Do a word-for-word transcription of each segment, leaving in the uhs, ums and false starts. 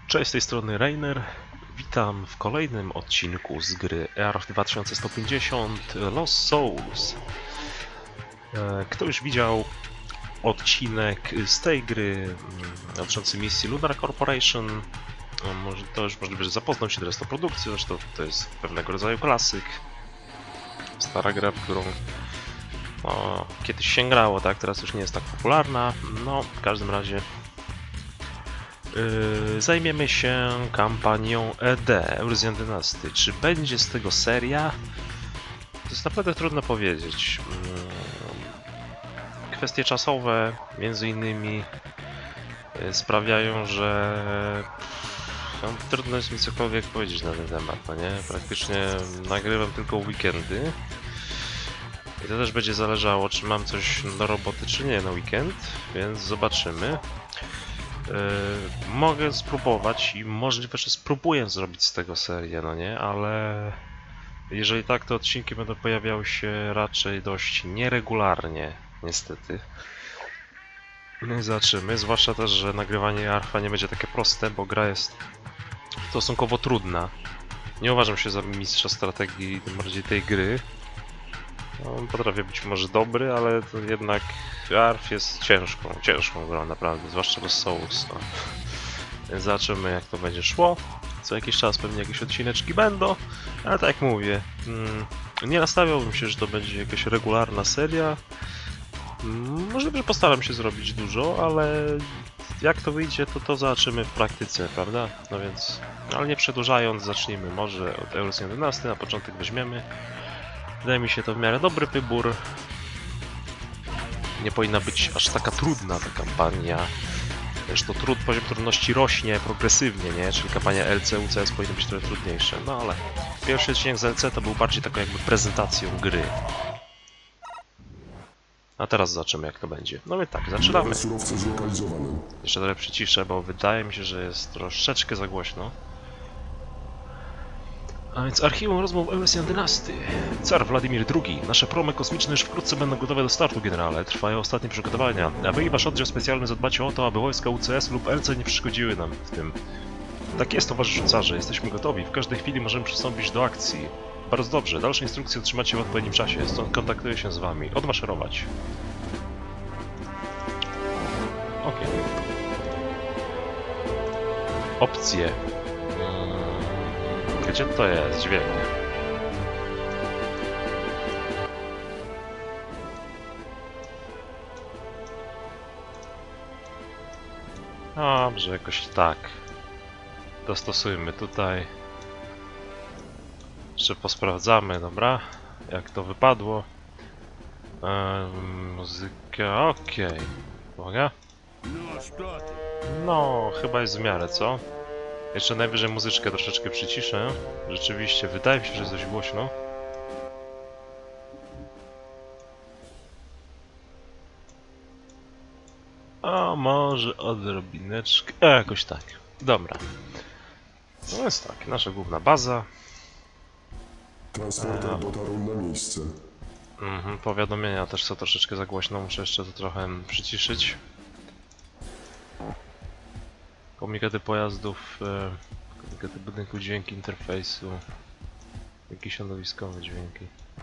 Cześć, z tej strony Reiner. Witam w kolejnym odcinku z gry E R dwa tysiące sto pięćdziesiąt Lost Souls. Kto już widział odcinek z tej gry dotyczący misji Lunar Corporation, może to już możliwe, że zapoznał się teraz z tą produkcją, zresztą to jest pewnego rodzaju klasyk. Stara gra, w którą no, kiedyś się grało, tak? Teraz już nie jest tak popularna. No, w każdym razie Yy, zajmiemy się kampanią E D, Eurasian Dynasty. Czy będzie z tego seria? To jest naprawdę trudno powiedzieć. Yy, kwestie czasowe, między innymi, yy, sprawiają, że no, trudno jest mi cokolwiek powiedzieć na ten temat, no nie? Praktycznie nagrywam tylko weekendy. I to też będzie zależało, czy mam coś do roboty, czy nie na weekend, więc zobaczymy. Yy, mogę spróbować i możliwe, że spróbuję zrobić z tego serię, no nie? Ale jeżeli tak, to odcinki będą pojawiały się raczej dość nieregularnie, niestety. No i zobaczymy, zwłaszcza też, że nagrywanie Arfa nie będzie takie proste, bo gra jest stosunkowo trudna. Nie uważam się za mistrza strategii, tym bardziej tej gry. No, potrafię być może dobry, ale to jednak Arf jest ciężką, ciężką grą naprawdę, zwłaszcza Lost Souls. No. Więc zobaczymy, jak to będzie szło. Co jakiś czas pewnie jakieś odcineczki będą, ale tak jak mówię, mm, nie nastawiałbym się, że to będzie jakaś regularna seria. Mm, możliwe, że postaram się zrobić dużo, ale jak to wyjdzie, to to zobaczymy w praktyce, prawda? No więc, ale nie przedłużając, zacznijmy może od Eurasian Dynasty, na początek weźmiemy. Wydaje mi się to w miarę dobry wybór. Nie powinna być aż taka trudna ta kampania. Zresztą trud, poziom trudności rośnie progresywnie, nie? Czyli kampania L C, U C S powinny być trochę trudniejsze. No ale pierwszy odcinek z L C to był bardziej taką jakby prezentacją gry. A teraz zobaczymy, jak to będzie. No i tak, zaczynamy. Jeszcze trochę przyciszę, bo wydaje mi się, że jest troszeczkę za głośno. A więc archiwum rozmów Eurasian Dynasty. Car Władimir drugi. Nasze promy kosmiczne już wkrótce będą gotowe do startu, generale. Trwają ostatnie przygotowania. A wy i wasz oddział specjalny zadbacie o to, aby wojska U C S lub L C nie przeszkodziły nam w tym. Tak jest, towarzyszu carze. Jesteśmy gotowi. W każdej chwili możemy przystąpić do akcji. Bardzo dobrze. Dalsze instrukcje otrzymacie w odpowiednim czasie. Stąd kontaktuję się z wami. Odmaszerować. Okej. Okay. Opcje. Gdzie to jest? Dźwięknie. Dobrze, jakoś tak. Dostosujmy tutaj. Jeszcze posprawdzamy, dobra? Jak to wypadło. Ehm, muzyka, okej. Okay. Uwaga. No, chyba jest w miarę, co? Jeszcze najwyżej muzyczkę troszeczkę przyciszę. Rzeczywiście, wydaje mi się, że jest dość głośno. A może odrobineczkę... E, jakoś tak. Dobra. No jest tak, nasza główna baza. Transporter dotarł na miejsce. Mhm, powiadomienia też są troszeczkę za głośno, muszę jeszcze to trochę przyciszyć. Komunikaty pojazdów, e, komunikaty budynku, dźwięki interfejsu, jakieś środowiskowe dźwięki.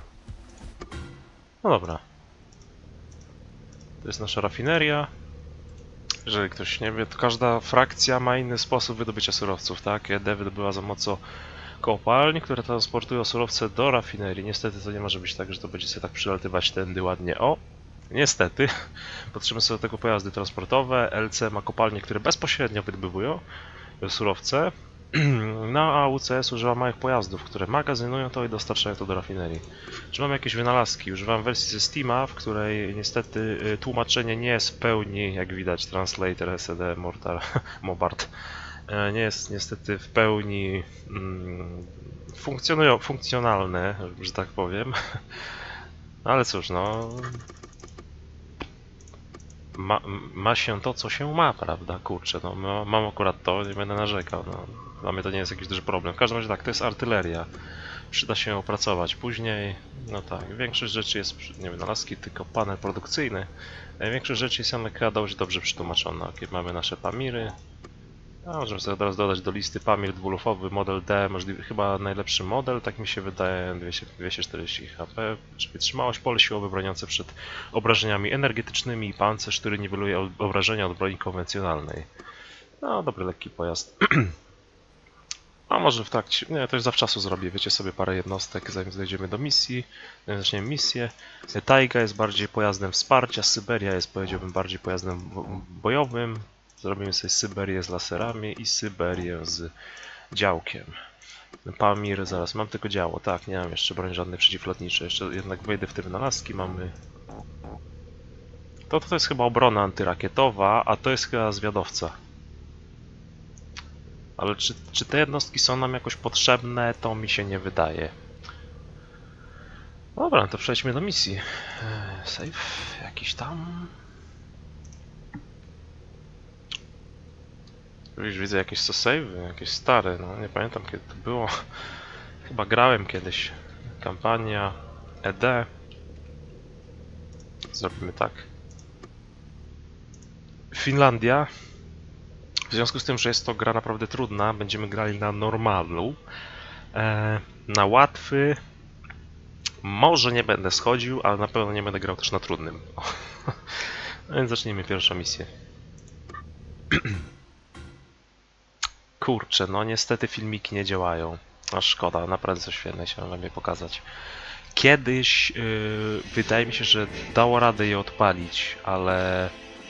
No dobra. To jest nasza rafineria. Jeżeli ktoś nie wie, to każda frakcja ma inny sposób wydobycia surowców, tak? E D wydobywa za pomocą kopalń, które transportują surowce do rafinerii. Niestety to nie może być tak, że to będzie sobie tak przylatywać tędy ładnie. O! Niestety, potrzebujemy sobie do tego pojazdy transportowe. L C ma kopalnie, które bezpośrednio wydobywują surowce. No a U C S używa małych pojazdów, które magazynują to i dostarczają to do rafinerii. Czy mamy jakieś wynalazki? Używam wersji ze Steama, w której niestety tłumaczenie nie jest w pełni, jak widać, Translator, S E D, Mortar, Mobart, nie jest niestety w pełni mm, funkcjonują, funkcjonalne, że tak powiem. Ale cóż, no... Ma, ma się to, co się ma, prawda? Kurczę, no ma, mam akurat to, nie będę narzekał, no. Dla mnie to nie jest jakiś duży problem. W każdym razie tak, to jest artyleria. Przyda się ją opracować później. No tak, większość rzeczy jest, nie wynalazki, tylko panel produkcyjny. Większość rzeczy jest jednak dość dobrze przetłumaczona. Okay, mamy nasze Pamiry. A możemy sobie teraz dodać do listy Pamir dwulufowy, model D, możliwy, chyba najlepszy model, tak mi się wydaje, dwieście czterdzieści H P, czy wytrzymałość, pole siłowe broniące przed obrażeniami energetycznymi i pancerz, który niweluje obrażenia od broni konwencjonalnej. No, dobry, lekki pojazd. A może w trakcie, nie, to już zawczasu zrobię, wiecie sobie parę jednostek, zanim zejdziemy do misji, zanim zaczniemy misję. Tajga jest bardziej pojazdem wsparcia, Syberia jest, powiedziałbym, bardziej pojazdem bojowym. Zrobimy sobie Syberię z laserami i Syberię z działkiem. Pamir, zaraz, mam tylko działo, tak, nie mam jeszcze broń żadnej przeciwlotniczej, jeszcze jednak wejdę w te wynalazki, mamy... To, to jest chyba obrona antyrakietowa, a to jest chyba zwiadowca. Ale czy, czy te jednostki są nam jakoś potrzebne, to mi się nie wydaje. Dobra, to przejdźmy do misji. Save jakiś tam... Już widzę jakieś co save, jakieś stare, no nie pamiętam kiedy to było. Chyba grałem kiedyś. Kampania E D. Zrobimy tak. Finlandia. W związku z tym, że jest to gra naprawdę trudna, będziemy grali na normalu. E, na łatwy może nie będę schodził, ale na pewno nie będę grał też na trudnym. No więc zacznijmy pierwszą misję. Kurczę, no niestety filmiki nie działają. A szkoda, naprawdę coś świetne chciałem wam je pokazać. Kiedyś yy, wydaje mi się, że dało radę je odpalić, ale...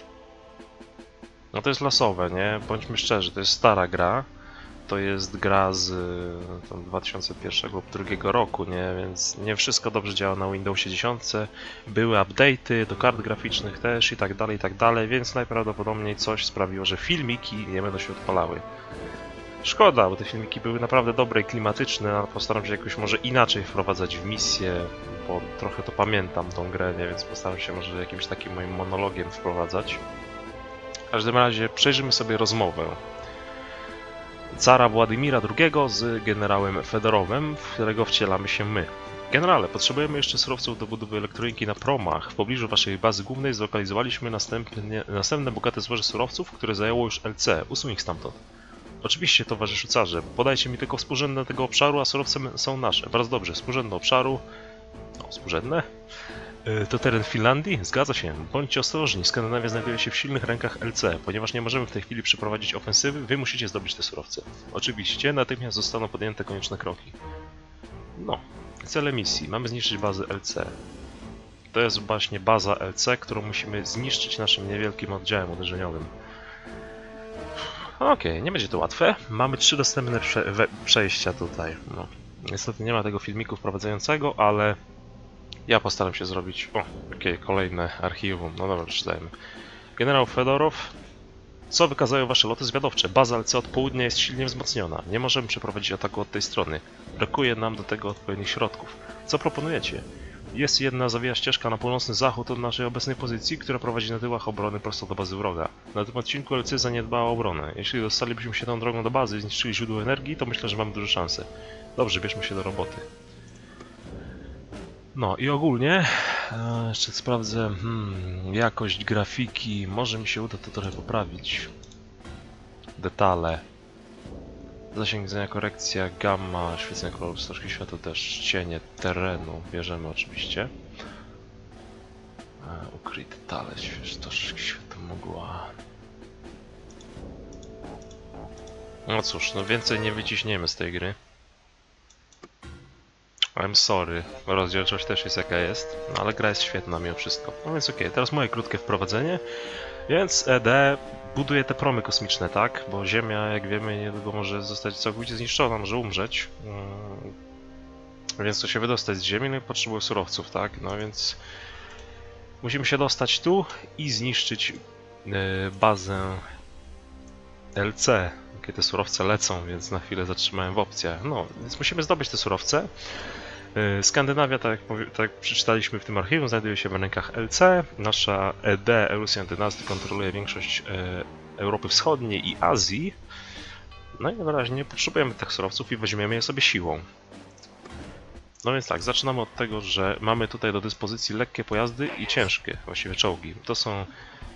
No to jest losowe, nie? Bądźmy szczerzy, to jest stara gra. To jest gra z yy, dwa tysiące pierwszego lub drugiego roku, nie? Więc nie wszystko dobrze działa na Windowsie dziesięć. Były update'y do kart graficznych też i tak dalej, i tak dalej, więc najprawdopodobniej coś sprawiło, że filmiki nie będą się odpalały. Szkoda, bo te filmiki były naprawdę dobre i klimatyczne, ale postaram się jakoś może inaczej wprowadzać w misję, bo trochę to pamiętam tą grę, nie? Więc postaram się może jakimś takim moim monologiem wprowadzać. W każdym razie przejrzymy sobie rozmowę cara Władimira drugiego z generałem Fedorowem, w którego wcielamy się my. Generale, potrzebujemy jeszcze surowców do budowy elektroniki na promach. W pobliżu waszej bazy głównej zlokalizowaliśmy następnie, następne bogate złoże surowców, które zajęło już L C. Usuń ich stamtąd. Oczywiście, towarzyszu carze. Podajcie mi tylko współrzędne tego obszaru, a surowce są nasze. Bardzo dobrze. Współrzędne obszaru... No, współrzędne? Yy, to teren Finlandii? Zgadza się. Bądźcie ostrożni. Skandynawia znajduje się w silnych rękach L C. Ponieważ nie możemy w tej chwili przeprowadzić ofensywy, wy musicie zdobyć te surowce. Oczywiście, natychmiast zostaną podjęte konieczne kroki. No. Cele misji. Mamy zniszczyć bazę L C. To jest właśnie baza L C, którą musimy zniszczyć naszym niewielkim oddziałem uderzeniowym. Okej, okay, nie będzie to łatwe. Mamy trzy dostępne prze przejścia tutaj. No, niestety nie ma tego filmiku wprowadzającego, ale ja postaram się zrobić... O, okej, okay, kolejne archiwum. No dobra, przeczytajmy. Generał Fedorow. Co wykazują wasze loty zwiadowcze? Baza L C od południa jest silnie wzmocniona. Nie możemy przeprowadzić ataku od tej strony. Brakuje nam do tego odpowiednich środków. Co proponujecie? Jest jedna zawija ścieżka na północny zachód od naszej obecnej pozycji, która prowadzi na tyłach obrony prosto do bazy wroga. Na tym odcinku L C zaniedbała obronę. Jeśli dostalibyśmy się tą drogą do bazy i zniszczyli źródło energii, to myślę, że mamy duże szanse. Dobrze, bierzmy się do roboty. No i ogólnie, e, jeszcze sprawdzę, hmm, jakość grafiki, może mi się uda to trochę poprawić. Detale. Zasięg widzenia, korekcja, gamma, świecenia kolorów, stożki światła też, cienie terenu, bierzemy oczywiście. E, ukryte detale, stożki światła, mgła. No cóż, no więcej nie wyciśniemy z tej gry. I'm sorry, rozdzielczość też jest jaka jest, no ale gra jest świetna mimo wszystko. No więc okej, okay, teraz moje krótkie wprowadzenie. Więc E D buduje te promy kosmiczne, tak? Bo Ziemia, jak wiemy, niedługo może zostać całkowicie zniszczona, może umrzeć. Hmm. Więc to się wydostać z Ziemi, no i potrzebuje surowców, tak? No więc musimy się dostać tu i zniszczyć yy, bazę L C. Kiedy te surowce lecą, więc na chwilę zatrzymałem w opcjach. No, więc musimy zdobyć te surowce. Skandynawia, tak jak, tak jak przeczytaliśmy w tym archiwum, znajduje się w rękach L C. Nasza E D, Eurasian Dynasty, kontroluje większość e, Europy Wschodniej i Azji. No i najwyraźniej potrzebujemy tych surowców i weźmiemy je sobie siłą. No więc tak, zaczynamy od tego, że mamy tutaj do dyspozycji lekkie pojazdy i ciężkie, właściwie czołgi. To są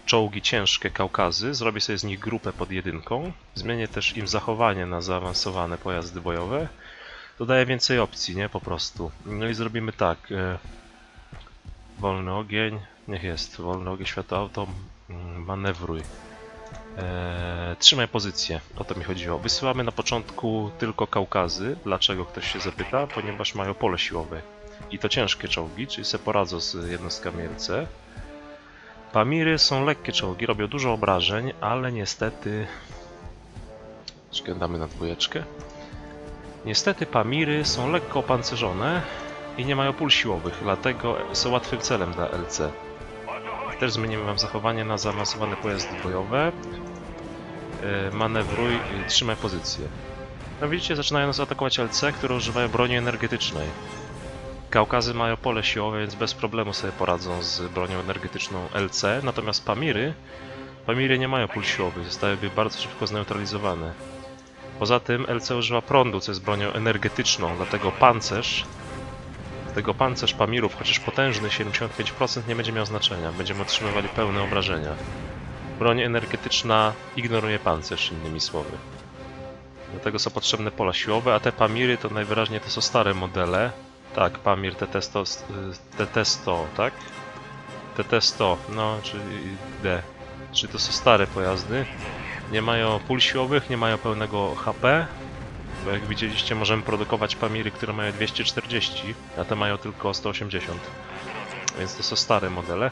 czołgi ciężkie Kaukazy, zrobię sobie z nich grupę pod jedynką, zmienię też im zachowanie na zaawansowane pojazdy bojowe, to daje więcej opcji, nie? Po prostu. No i zrobimy tak, e, wolny ogień, niech jest, wolny ogień, światło auto, manewruj. Eee, trzymaj pozycję, o to mi chodziło. Wysyłamy na początku tylko Kaukazy. Dlaczego, ktoś się zapyta? Ponieważ mają pole siłowe. I to ciężkie czołgi, czyli se poradzą z jednostkami L C. Pamiry są lekkie czołgi, robią dużo obrażeń, ale niestety... Damy na dwójeczkę. Niestety Pamiry są lekko opancerzone i nie mają pól siłowych, dlatego są łatwym celem dla L C. Też zmienimy wam zachowanie na zaawansowane pojazdy bojowe. Yy, manewruj, yy, trzymaj pozycję. No widzicie, zaczynają nas atakować L C, które używają broni energetycznej. Kaukazy mają pole siłowe, więc bez problemu sobie poradzą z bronią energetyczną L C, natomiast Pamiry, Pamiry nie mają pól siłowych, zostałyby bardzo szybko zneutralizowane. Poza tym L C używa prądu, co jest bronią energetyczną, dlatego pancerz Dlatego pancerz Pamirów, chociaż potężny, siedemdziesiąt pięć procent, nie będzie miał znaczenia. Będziemy otrzymywali pełne obrażenia. Broń energetyczna ignoruje pancerz, innymi słowy. Dlatego są potrzebne pola siłowe, a te Pamiry to najwyraźniej to są stare modele. Tak, Pamir T T sto, T T sto, tak? T T sto, no, czyli D. Czyli to są stare pojazdy. Nie mają pól siłowych, nie mają pełnego H P. Bo jak widzieliście, możemy produkować Pamiry, które mają dwieście czterdzieści, a te mają tylko sto osiemdziesiąt. Więc to są stare modele.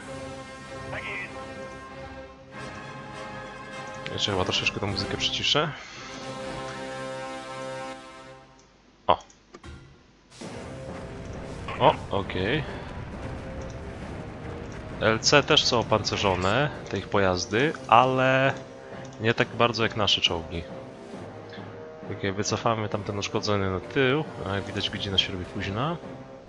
Jeszcze chyba troszeczkę tą muzykę przyciszę. O! O, okej. Okay. L C też są opancerzone, te ich pojazdy, ale nie tak bardzo jak nasze czołgi. Ok, wycofamy tamten uszkodzony na tył, a jak widać godzina się robi późna.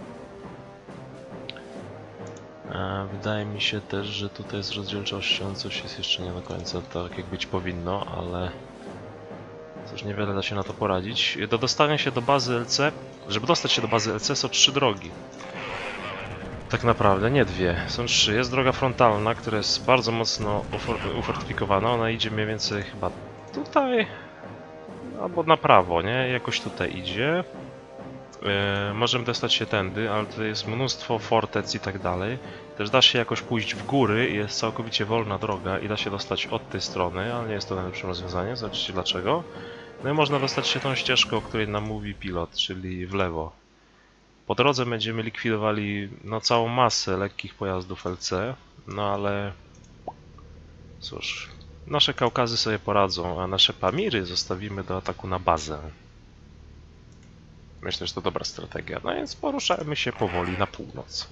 A wydaje mi się też, że tutaj z rozdzielczością coś jest jeszcze nie do końca tak jak być powinno, ale cóż, niewiele da się na to poradzić. Do dostania się do bazy L C, żeby dostać się do bazy L C są trzy drogi. Tak naprawdę, nie dwie, są trzy. Jest droga frontalna, która jest bardzo mocno ufortyfikowana, ona idzie mniej więcej chyba tutaj. Albo na prawo, nie? Jakoś tutaj idzie. Yy, możemy dostać się tędy, ale tutaj jest mnóstwo fortec i tak dalej. Też da się jakoś pójść w góry i jest całkowicie wolna droga i da się dostać od tej strony, ale nie jest to najlepsze rozwiązanie, zobaczycie dlaczego. No i można dostać się tą ścieżką, o której nam mówi pilot, czyli w lewo. Po drodze będziemy likwidowali no, całą masę lekkich pojazdów L C, no ale cóż... Nasze Kaukazy sobie poradzą, a nasze Pamiry zostawimy do ataku na bazę. Myślę, że to dobra strategia. No więc poruszamy się powoli na północ.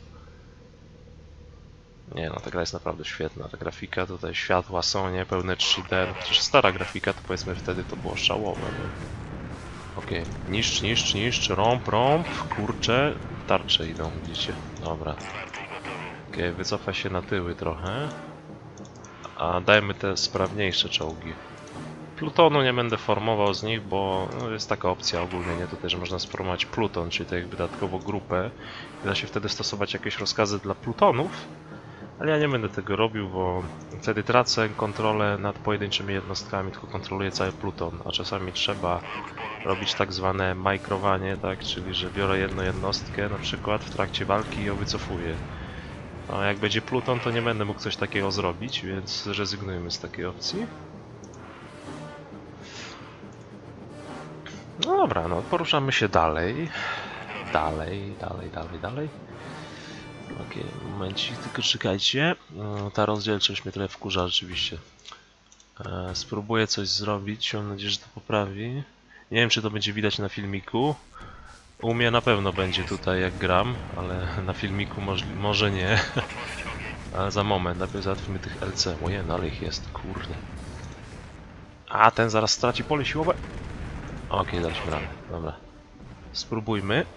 Nie no, ta gra jest naprawdę świetna. Ta grafika, tutaj światła są, nie? Pełne trzy D. Przecież stara grafika, to powiedzmy wtedy to było szałowe. Okej, okay. Niszcz, niszcz, niszcz, rąb, rąb, kurcze. Tarcze idą, widzicie? Dobra. Okej, okay, wycofa się na tyły trochę. A dajmy te sprawniejsze czołgi. Plutonu nie będę formował z nich, bo no, jest taka opcja ogólnie, nie? Tutaj, że można sformować pluton, czyli tak jakby dodatkowo grupę. I da się wtedy stosować jakieś rozkazy dla plutonów. Ale ja nie będę tego robił, bo wtedy tracę kontrolę nad pojedynczymi jednostkami, tylko kontroluję cały pluton. A czasami trzeba robić tak zwane majkrowanie, tak? Czyli że biorę jedną jednostkę na przykład w trakcie walki i ją wycofuję. A jak będzie pluton, to nie będę mógł coś takiego zrobić, więc rezygnujemy z takiej opcji. No dobra, no poruszamy się dalej. Dalej, dalej, dalej, dalej. Okej, okay, momencik, tylko czekajcie. Ta rozdzielczość mnie trochę wkurza rzeczywiście. Spróbuję coś zrobić, mam nadzieję, że to poprawi. Nie wiem, czy to będzie widać na filmiku. U mnie na pewno będzie tutaj jak gram, ale na filmiku może, może nie. Ale za moment, najpierw załatwimy tych L C. Oje, no ale ich jest, kurde. A, ten zaraz straci pole siłowe. Okej, okay, daliśmy radę, dobra. Spróbujmy.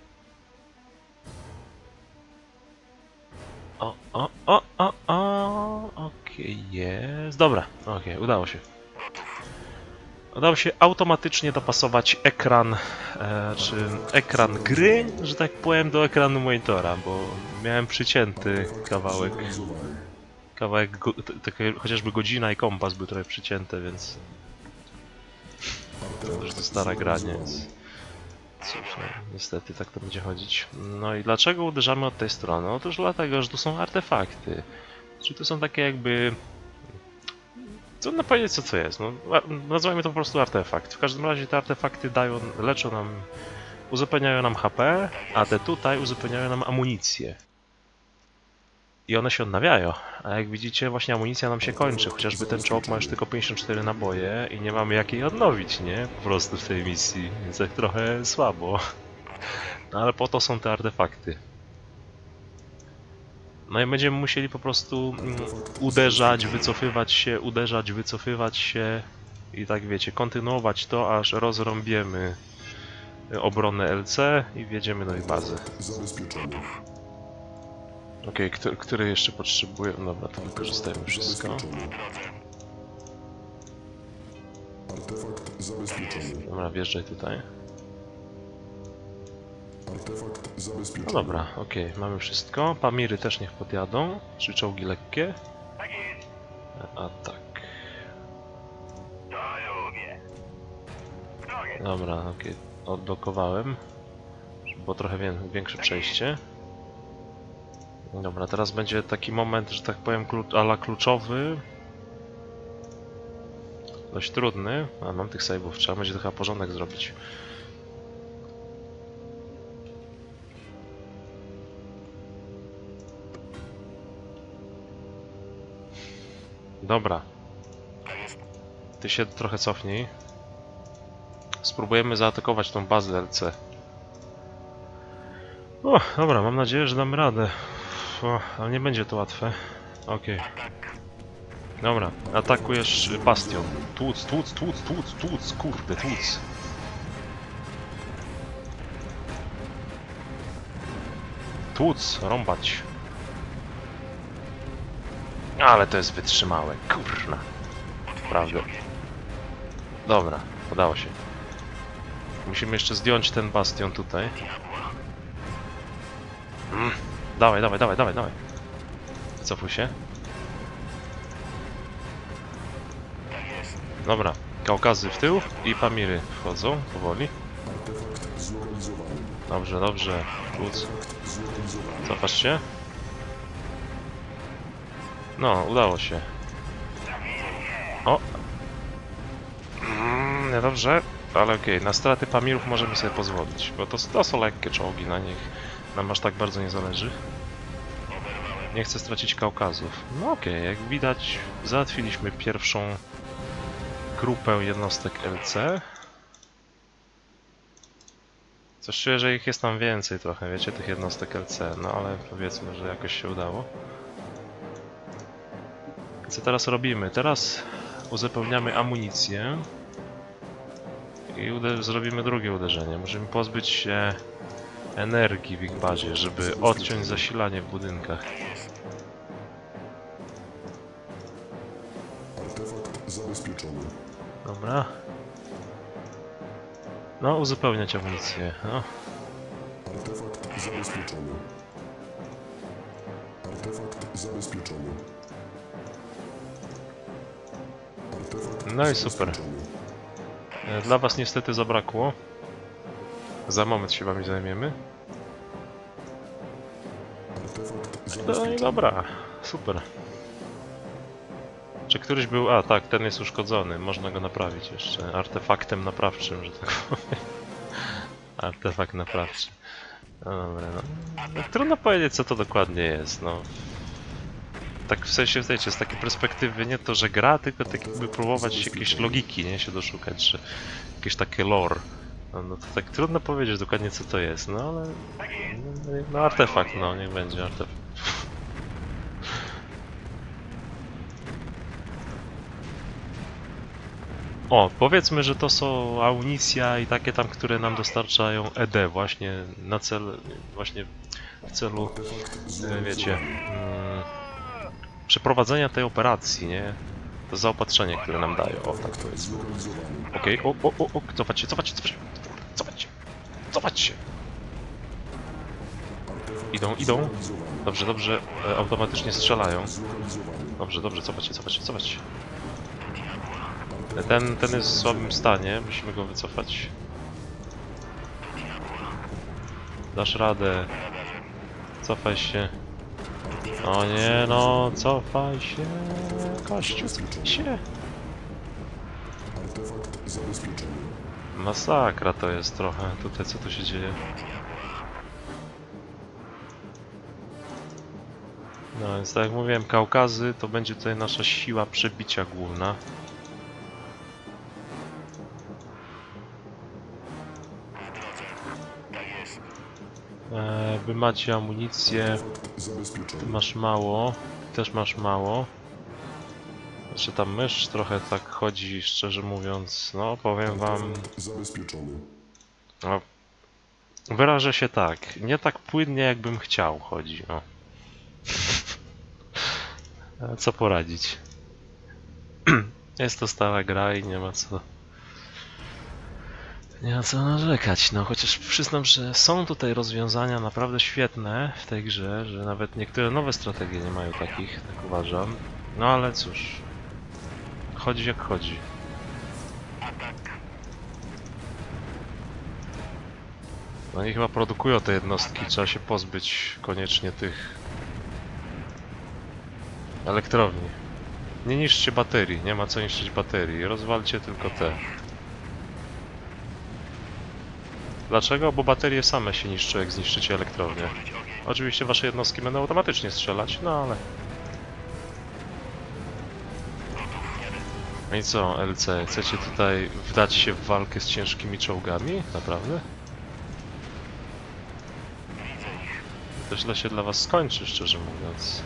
O, o, o, o, o, okej, okay, jest. Dobra, okej, okay, udało się. Udało się automatycznie dopasować ekran, e, czy ekran gry, że tak powiem, do ekranu monitora, bo miałem przycięty kawałek kawałek, go, takie, chociażby godzina i kompas były trochę przycięte, więc... To już to stara gra, nie? Więc... Cóż, no, niestety tak to będzie chodzić. No i dlaczego uderzamy od tej strony? Otóż dlatego, że tu są artefakty. Czyli to są takie jakby... Trudno powiedzieć, co to jest. No, nazwijmy to po prostu artefakt. W każdym razie te artefakty dają, leczą nam, uzupełniają nam H P, a te tutaj uzupełniają nam amunicję. I one się odnawiają. A jak widzicie, właśnie amunicja nam się kończy. Chociażby ten czołg ma już tylko pięćdziesiąt cztery naboje i nie mamy jak jej odnowić, nie? Po prostu w tej misji. Więc tak trochę słabo. No ale po to są te artefakty. No i będziemy musieli po prostu mm, uderzać, wycofywać się, uderzać, wycofywać się i tak wiecie, kontynuować to, aż rozrąbiemy obronę L C i wjedziemy do ich bazy. Okej, okay, który jeszcze potrzebuje? Dobra, to wykorzystajmy wszystko. Dobra, wjeżdżaj tutaj. No dobra, okej, okay, mamy wszystko. Pamiry też niech podjadą. Trzy czołgi lekkie. A tak. Dobra, okej, okay. Odblokowałem. Było trochę większe przejście. Dobra, teraz będzie taki moment, że tak powiem, ala kluczowy. Dość trudny. A mam tych save'ów, trzeba będzie chyba porządek zrobić. Dobra. Ty się trochę cofnij. Spróbujemy zaatakować tą bazę L C. O, dobra, mam nadzieję, że damy radę. O, ale nie będzie to łatwe. Okej. Okay. Dobra, atakujesz bastion. Tłuc, tłuc, tłuc, tłuc, tłuc, kurde, tłuc. Tłuc, rąbać. Ale to jest wytrzymałe, kurna. Prawda. Dobra, udało się. Musimy jeszcze zdjąć ten bastion tutaj. Mm. Dawaj, dawaj, dawaj, dawaj, dawaj. Wycofuj się. Dobra, Kaukazy w tył i Pamiry wchodzą powoli. Dobrze, dobrze. Tłuc. Cofasz się. No, udało się. O! Mm, niedobrze, ale okej, okay. Na straty Pamirów możemy sobie pozwolić, bo to, to są lekkie czołgi, na nich nam aż tak bardzo nie zależy. Nie chcę stracić Kaukazów. No okej, okay, jak widać załatwiliśmy pierwszą grupę jednostek L C. Coś czuję, że ich jest tam więcej trochę, wiecie, tych jednostek L C, no ale powiedzmy, że jakoś się udało. Co teraz robimy? Teraz uzupełniamy amunicję i zrobimy drugie uderzenie. Musimy pozbyć się energii w ich bazie, żeby odciąć zasilanie w budynkach. Dobra. No, uzupełniać amunicję. No. Artefakt zabezpieczony. Artefakt zabezpieczony. No i super. Dla was niestety zabrakło. Za moment się wami zajmiemy. No i dobra, super. Czy któryś był... A tak, ten jest uszkodzony, można go naprawić jeszcze. Artefaktem naprawczym, że tak powiem. Artefakt naprawczy. No dobra, no. No, trudno powiedzieć, co to dokładnie jest, no. Tak w sensie, wiecie, z takiej perspektywy nie to, że gra, tylko tak jakby próbować jakiejś logiki, nie, się doszukać, że jakieś takie lore. No, no to tak trudno powiedzieć dokładnie, co to jest, no ale... No, no artefakt, no, niech będzie artefakt. O, powiedzmy, że to są amunicja i takie tam, które nam dostarczają E D właśnie na cel, właśnie w celu, wiecie, mm, przeprowadzenia tej operacji, nie? To zaopatrzenie, które nam dają, o tak powiedzmy. Okej, okay. o, o, o, o, cofać się, cofać się, cofać się, cofać się, cofać się! Idą, idą. Dobrze, dobrze. E, automatycznie strzelają. Dobrze, dobrze, cofacie, cofacie, cofacie. Ten, ten jest w słabym stanie, musimy go wycofać. Dasz radę. Cofaj się. O nie, no, cofaj się. Kościół, cofaj się. Masakra to jest trochę. Tutaj co tu się dzieje? No więc tak jak mówiłem, Kaukazy to będzie tutaj nasza siła przebicia główna. Eee, wy macie amunicję. Ty masz mało. Też masz mało. Znaczy ta mysz trochę tak chodzi, szczerze mówiąc, no powiem wam... No, wyrażę się tak, nie tak płynnie jakbym chciał chodzi, o. Co poradzić? Jest to stała gra i nie ma co... Nie ma co narzekać, no chociaż przyznam, że są tutaj rozwiązania naprawdę świetne w tej grze, że nawet niektóre nowe strategie nie mają takich, tak uważam. No ale cóż... Chodzi jak chodzi. No i chyba produkują te jednostki, trzeba się pozbyć koniecznie tych elektrowni. Nie niszczcie baterii, nie ma co niszczyć baterii, rozwalcie tylko te. Dlaczego? Bo baterie same się niszczą, jak zniszczycie elektrownię. Oczywiście wasze jednostki będą automatycznie strzelać, no ale... No i co, L C? Chcecie tutaj wdać się w walkę z ciężkimi czołgami? Naprawdę? To źle się dla was skończy, szczerze mówiąc.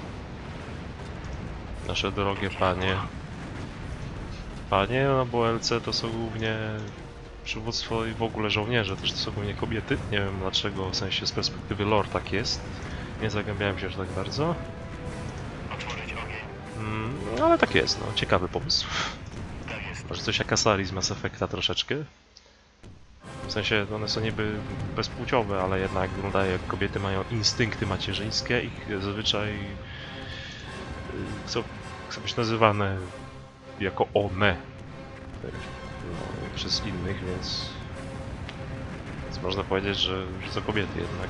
Nasze drogie panie. Panie, no bo L C to są głównie przywództwo i w ogóle żołnierze, też to są głównie kobiety. Nie wiem dlaczego, w sensie z perspektywy lore tak jest. Nie zagłębiałem się aż tak bardzo. Mm, ale tak jest, no. Ciekawy pomysł. Może coś jak Asari z Mass Effecta troszeczkę. W sensie one są niby bezpłciowe, ale jednak wyglądają jak kobiety, mają instynkty macierzyńskie i zazwyczaj chcą, chcą być nazywane jako one no, przez innych, więc, więc można powiedzieć, że, że to kobiety jednak.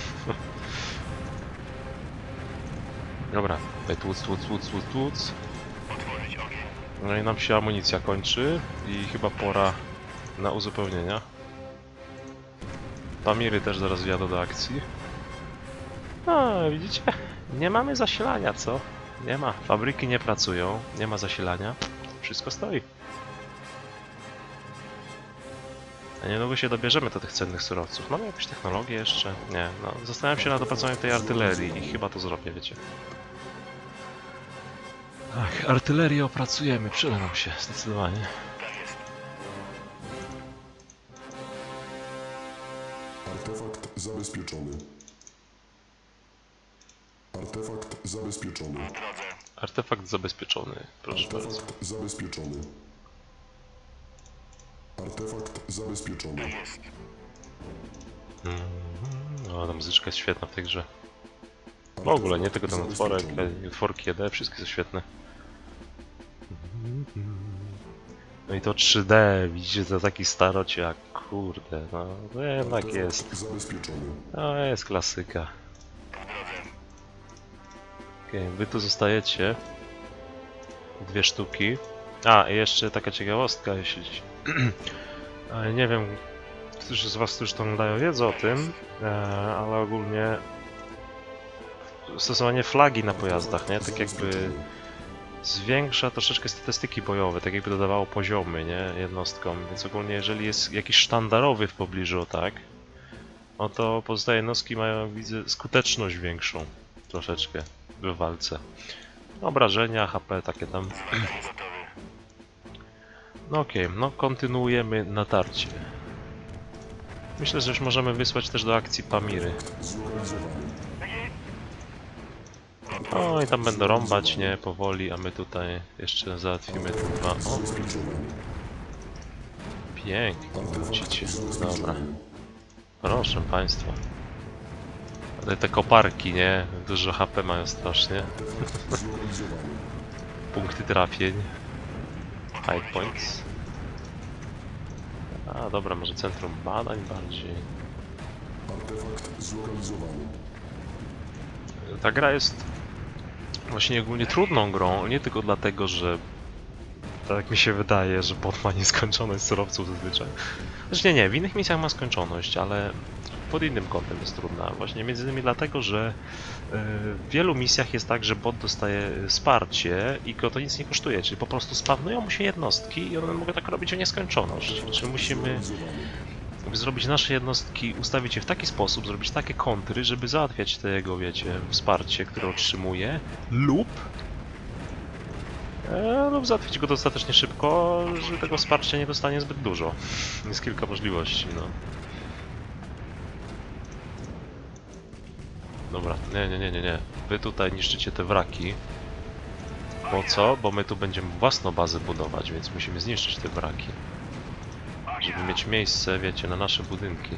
Dobra, tutaj tłuc, tłuc, tłuc, tłuc, tłuc. No i nam się amunicja kończy i chyba pora na uzupełnienia. Pamiry też zaraz wjadą do akcji. No, widzicie? Nie mamy zasilania, co? Nie ma. Fabryki nie pracują, nie ma zasilania. Wszystko stoi. A niedługo się dobierzemy do tych cennych surowców. Mamy jakąś technologię jeszcze? Nie, no. Zastanawiam się nad opracowaniem tej artylerii i chyba to zrobię, wiecie. Ach, artylerię opracujemy, przyda nam się, zdecydowanie. Artefakt zabezpieczony. Artefakt zabezpieczony. Artefakt zabezpieczony, proszę Artefakt bardzo. zabezpieczony. Artefakt zabezpieczony. Mm, no, ta muzyczka jest świetna w tej grze. W ogóle, nie tylko ten utworek, ale utworki E D, wszystkie są świetne. No i to trzy D, widzicie, to taki starociak, kurde, no, no jednak jest. Zabezpieczony. No jest klasyka. Okej, okay, wy tu zostajecie. Dwie sztuki. A, i jeszcze taka ciekawostka, jeśli... Ale nie wiem, którzy z was, którzy to oglądają, wiedzą o tym, ale ogólnie stosowanie flagi na pojazdach, nie? Tak jakby zwiększa troszeczkę statystyki bojowe, tak jakby dodawało poziomy, nie? Jednostkom, więc ogólnie jeżeli jest jakiś sztandarowy w pobliżu, tak? No to pozostałe jednostki mają, widzę, skuteczność większą troszeczkę w walce. Obrażenia, H P, takie tam. No okej, okay, no kontynuujemy natarcie. Myślę, że już możemy wysłać też do akcji Pamiry. O i tam będą rąbać, nie, powoli, a my tutaj jeszcze załatwimy te dwa. O. Pięknie, wrócicie. Dobra. Proszę Państwa. Tutaj te koparki, nie? Dużo H P mają strasznie. Artefakt zlokalizowany. Punkty trafień. High points. A dobra, może centrum badań bardziej. Artefakt zlokalizowany. Ta gra jest właśnie ogólnie trudną grą, nie tylko dlatego, że tak mi się wydaje, że bot ma nieskończoność surowców zazwyczaj. Znaczy nie, nie, w innych misjach ma skończoność, ale pod innym kątem jest trudna. Właśnie między innymi dlatego, że yy, w wielu misjach jest tak, że bot dostaje wsparcie i go to nic nie kosztuje, czyli po prostu spawnują mu się jednostki i one mogą tak robić o nieskończoność. Czyli musimy Zlokalizowany. żeby zrobić nasze jednostki, ustawić je w taki sposób, zrobić takie kontry, żeby załatwiać te jego, wiecie, wsparcie, które otrzymuje, lub e, lub załatwić go dostatecznie szybko, że tego wsparcia nie dostanie zbyt dużo. Jest kilka możliwości, no. Dobra, nie, nie, nie, nie, nie. Wy tutaj niszczycie te wraki. Po co? Bo my tu będziemy własną bazę budować, więc musimy zniszczyć te wraki. Żeby mieć miejsce, wiecie, na nasze budynki.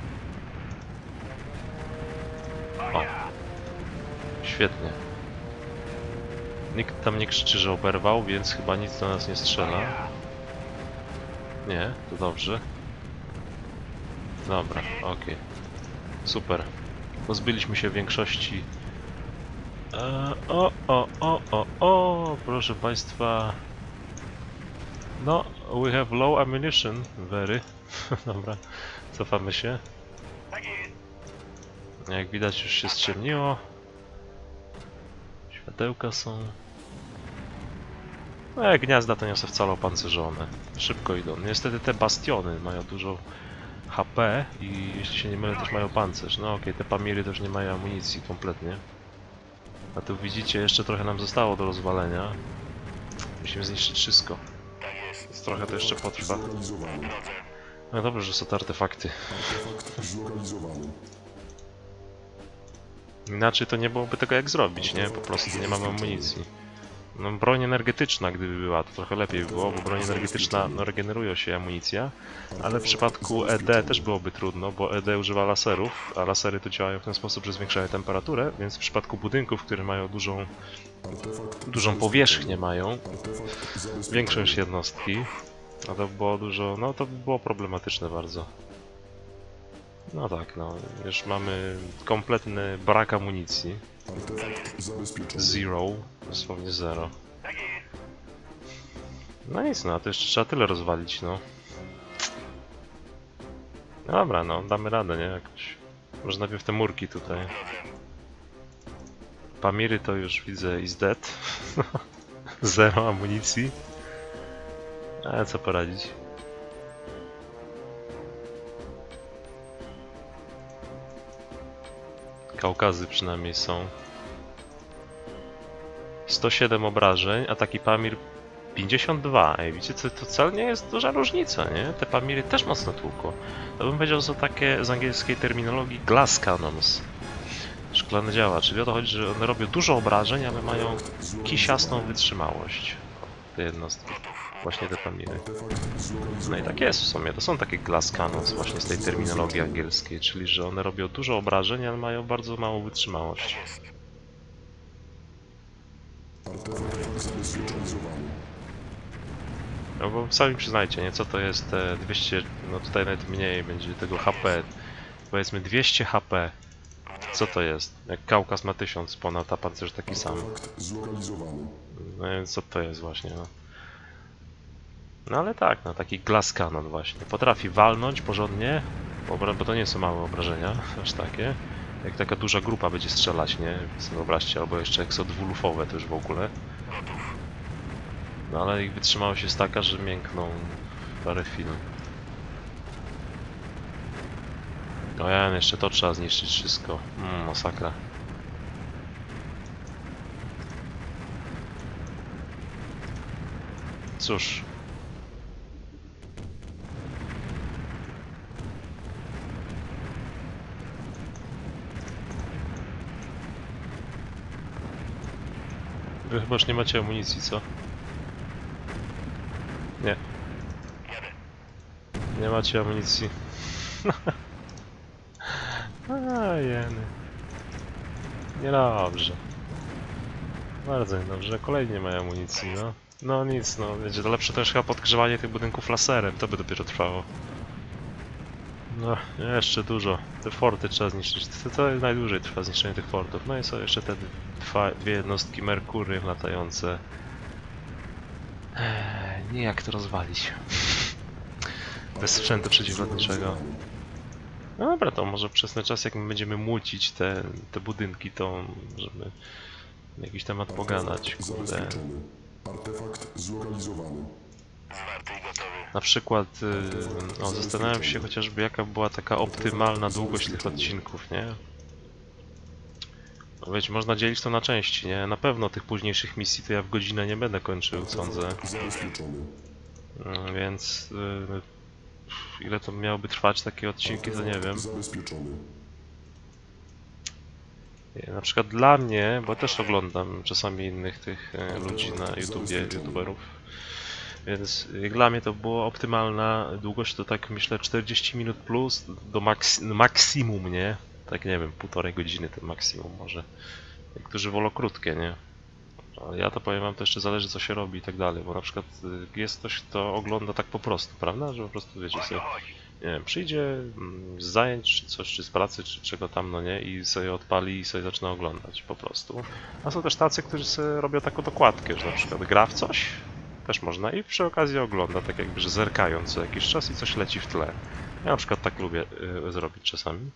O. Świetnie. Nikt tam nie krzyczy, że oberwał, więc chyba nic do nas nie strzela. Nie, to dobrze. Dobra, okej. Super. Pozbyliśmy się większości. E, o, o, o, o, o, proszę Państwa. No, we have low ammunition, very. Dobra, cofamy się. Jak widać już się ściemniło. Światełka są. No jak gniazda to nie są wcale opancerzone. Szybko idą. Niestety te bastiony mają dużo H P i jeśli się nie mylę też mają pancerz. No okej, okay, te Pamiry też nie mają amunicji kompletnie. A tu widzicie, jeszcze trochę nam zostało do rozwalenia. Musimy zniszczyć wszystko. Więc trochę to jeszcze potrwa. Zlokalizowany. No dobrze, że są te artefakty. Artefakt zlokalizowany. Inaczej to nie byłoby tego jak zrobić, nie? Po prostu nie mamy amunicji. No broń energetyczna gdyby była, to trochę lepiej by było, bo broń energetyczna, no regeneruje się amunicja, ale w przypadku E D też byłoby trudno, bo E D używa laserów, a lasery to działają w ten sposób, że zwiększają temperaturę, więc w przypadku budynków, które mają dużą, Artefakt dużą powierzchnię mają, Artefakt zabezpieczony. większą niż jednostki, a to by było dużo, no to by było problematyczne bardzo. No tak, no, już mamy kompletny brak amunicji. Artefakt zabezpieczony. Zero, dosłownie zero. No nic, no to jeszcze trzeba tyle rozwalić, no. Dobra, no damy radę, nie? Jakoś. Może najpierw te murki tutaj. Pamiry to już widzę is dead. Zero amunicji. Ale co poradzić? Kaukazy przynajmniej są. sto siedem obrażeń, a taki Pamir pięćdziesiąt dwa. Ej, widzicie, to, to wcale nie jest duża różnica, nie? Te Pamiry też mocno tłuką. To bym powiedział, że są takie z angielskiej terminologii glass cannons. Szklane działa, czyli o to chodzi, że one robią dużo obrażeń, ale mają kisiastą wytrzymałość. Te jednostki. Właśnie te Pamiry. Artefakt zlokalizowany. No i tak jest w sumie, to są takie glass cannons właśnie z tej terminologii angielskiej, czyli że one robią dużo obrażeń, ale mają bardzo małą wytrzymałość. Artefakt zabezpieczony. No bo sami przyznajcie, nie, co to jest te dwieście, no tutaj nawet mniej będzie tego H P, powiedzmy dwieście H P, co to jest? Jak Kaukaz ma tysiąc ponad, a pancerz taki sam. Artefakt zlokalizowany. No więc co to jest właśnie, no. No ale tak, no taki glass cannon właśnie, potrafi walnąć porządnie, bo, bo to nie są małe obrażenia, aż takie. Jak taka duża grupa będzie strzelać, nie? Sobie wyobraźcie, albo jeszcze jak są dwulufowe to już w ogóle. No ale ich wytrzymałość jest taka, że miękną parę chwil. No ja jeszcze to trzeba zniszczyć wszystko. Mm, masakra. Cóż. Wy chyba już nie macie amunicji, co? Nie. Nie macie amunicji. A, jeny. Niedobrze. Bardzo niedobrze. Kolejnie nie mają amunicji, no. No nic, no wiecie, to lepsze też chyba podgrzewanie tych budynków laserem, to by dopiero trwało. No, jeszcze dużo. Te forty trzeba zniszczyć. To, to najdłużej trwa zniszczenie tych fortów. No i są jeszcze te dwa, dwie jednostki Merkury latające. Eee, nie jak to rozwalić. Bez sprzętu przeciwlotniczego. No dobra, to może przez ten czas jak my będziemy młócić te, te budynki, to żeby jakiś temat pogadać, kurde. Zabezpieczony. Artefakt zlokalizowany. Na przykład, yy, o, zastanawiam się chociażby jaka była taka optymalna długość tych odcinków, nie? No wiecie, można dzielić to na części, nie? Na pewno tych późniejszych misji to ja w godzinę nie będę kończył, sądzę. Zabezpieczony. Yy, więc... Yy, ile to miałoby trwać takie odcinki, to nie wiem. Zabezpieczony. Na przykład dla mnie, bo też oglądam czasami innych tych e, ludzi na YouTubie, youtuberów, więc jak dla mnie to była optymalna długość, to tak myślę czterdzieści minut plus do maks maksimum, nie? Tak nie wiem, półtorej godziny to maksimum może. Niektórzy wolą krótkie, nie? Ale ja to powiem wam, to jeszcze zależy co się robi i tak dalej, bo na przykład y, jest ktoś, kto ogląda tak po prostu, prawda? Że po prostu wiecie sobie, nie wiem, przyjdzie mm, z zajęć, czy coś, czy z pracy, czy czego tam, no nie, i sobie odpali i sobie zaczyna oglądać po prostu. A są też tacy, którzy sobie robią taką dokładkę, że na przykład gra w coś, też można i przy okazji ogląda, tak jakby, że zerkając co jakiś czas i coś leci w tle. Ja na przykład tak lubię y, zrobić czasami.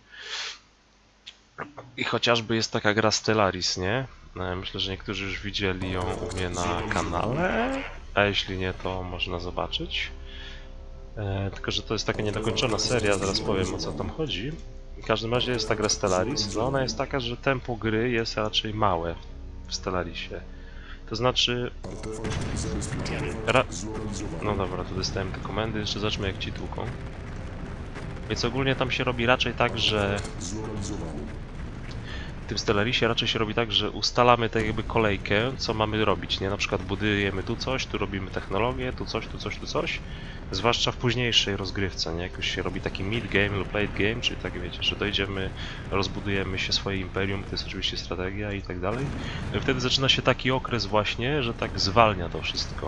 I chociażby jest taka gra Stellaris, nie? Myślę, że niektórzy już widzieli ją u mnie na kanale, a jeśli nie, to można zobaczyć. E, tylko, że to jest taka niedokończona seria, zaraz powiem o co tam chodzi. W każdym razie jest ta gra Stellaris, no ona jest taka, że tempo gry jest raczej małe w Stellarisie. To znaczy... Artefakt zabezpieczony. Ra... Zlokalizowany. No dobra, tu dostałem te komendy, jeszcze zobaczmy jak ci tłuką. Więc ogólnie tam się robi raczej tak, że... Zlokalizowany. W tym Stellarisie raczej się robi tak, że ustalamy tak jakby kolejkę, co mamy robić, nie? Na przykład budujemy tu coś, tu robimy technologię, tu coś, tu coś, tu coś. Zwłaszcza w późniejszej rozgrywce, nie? Jak już się robi taki mid game lub late game, czyli tak wiecie, że dojdziemy, rozbudujemy się swoje imperium, to jest oczywiście strategia i tak dalej. No i wtedy zaczyna się taki okres właśnie, że tak zwalnia to wszystko.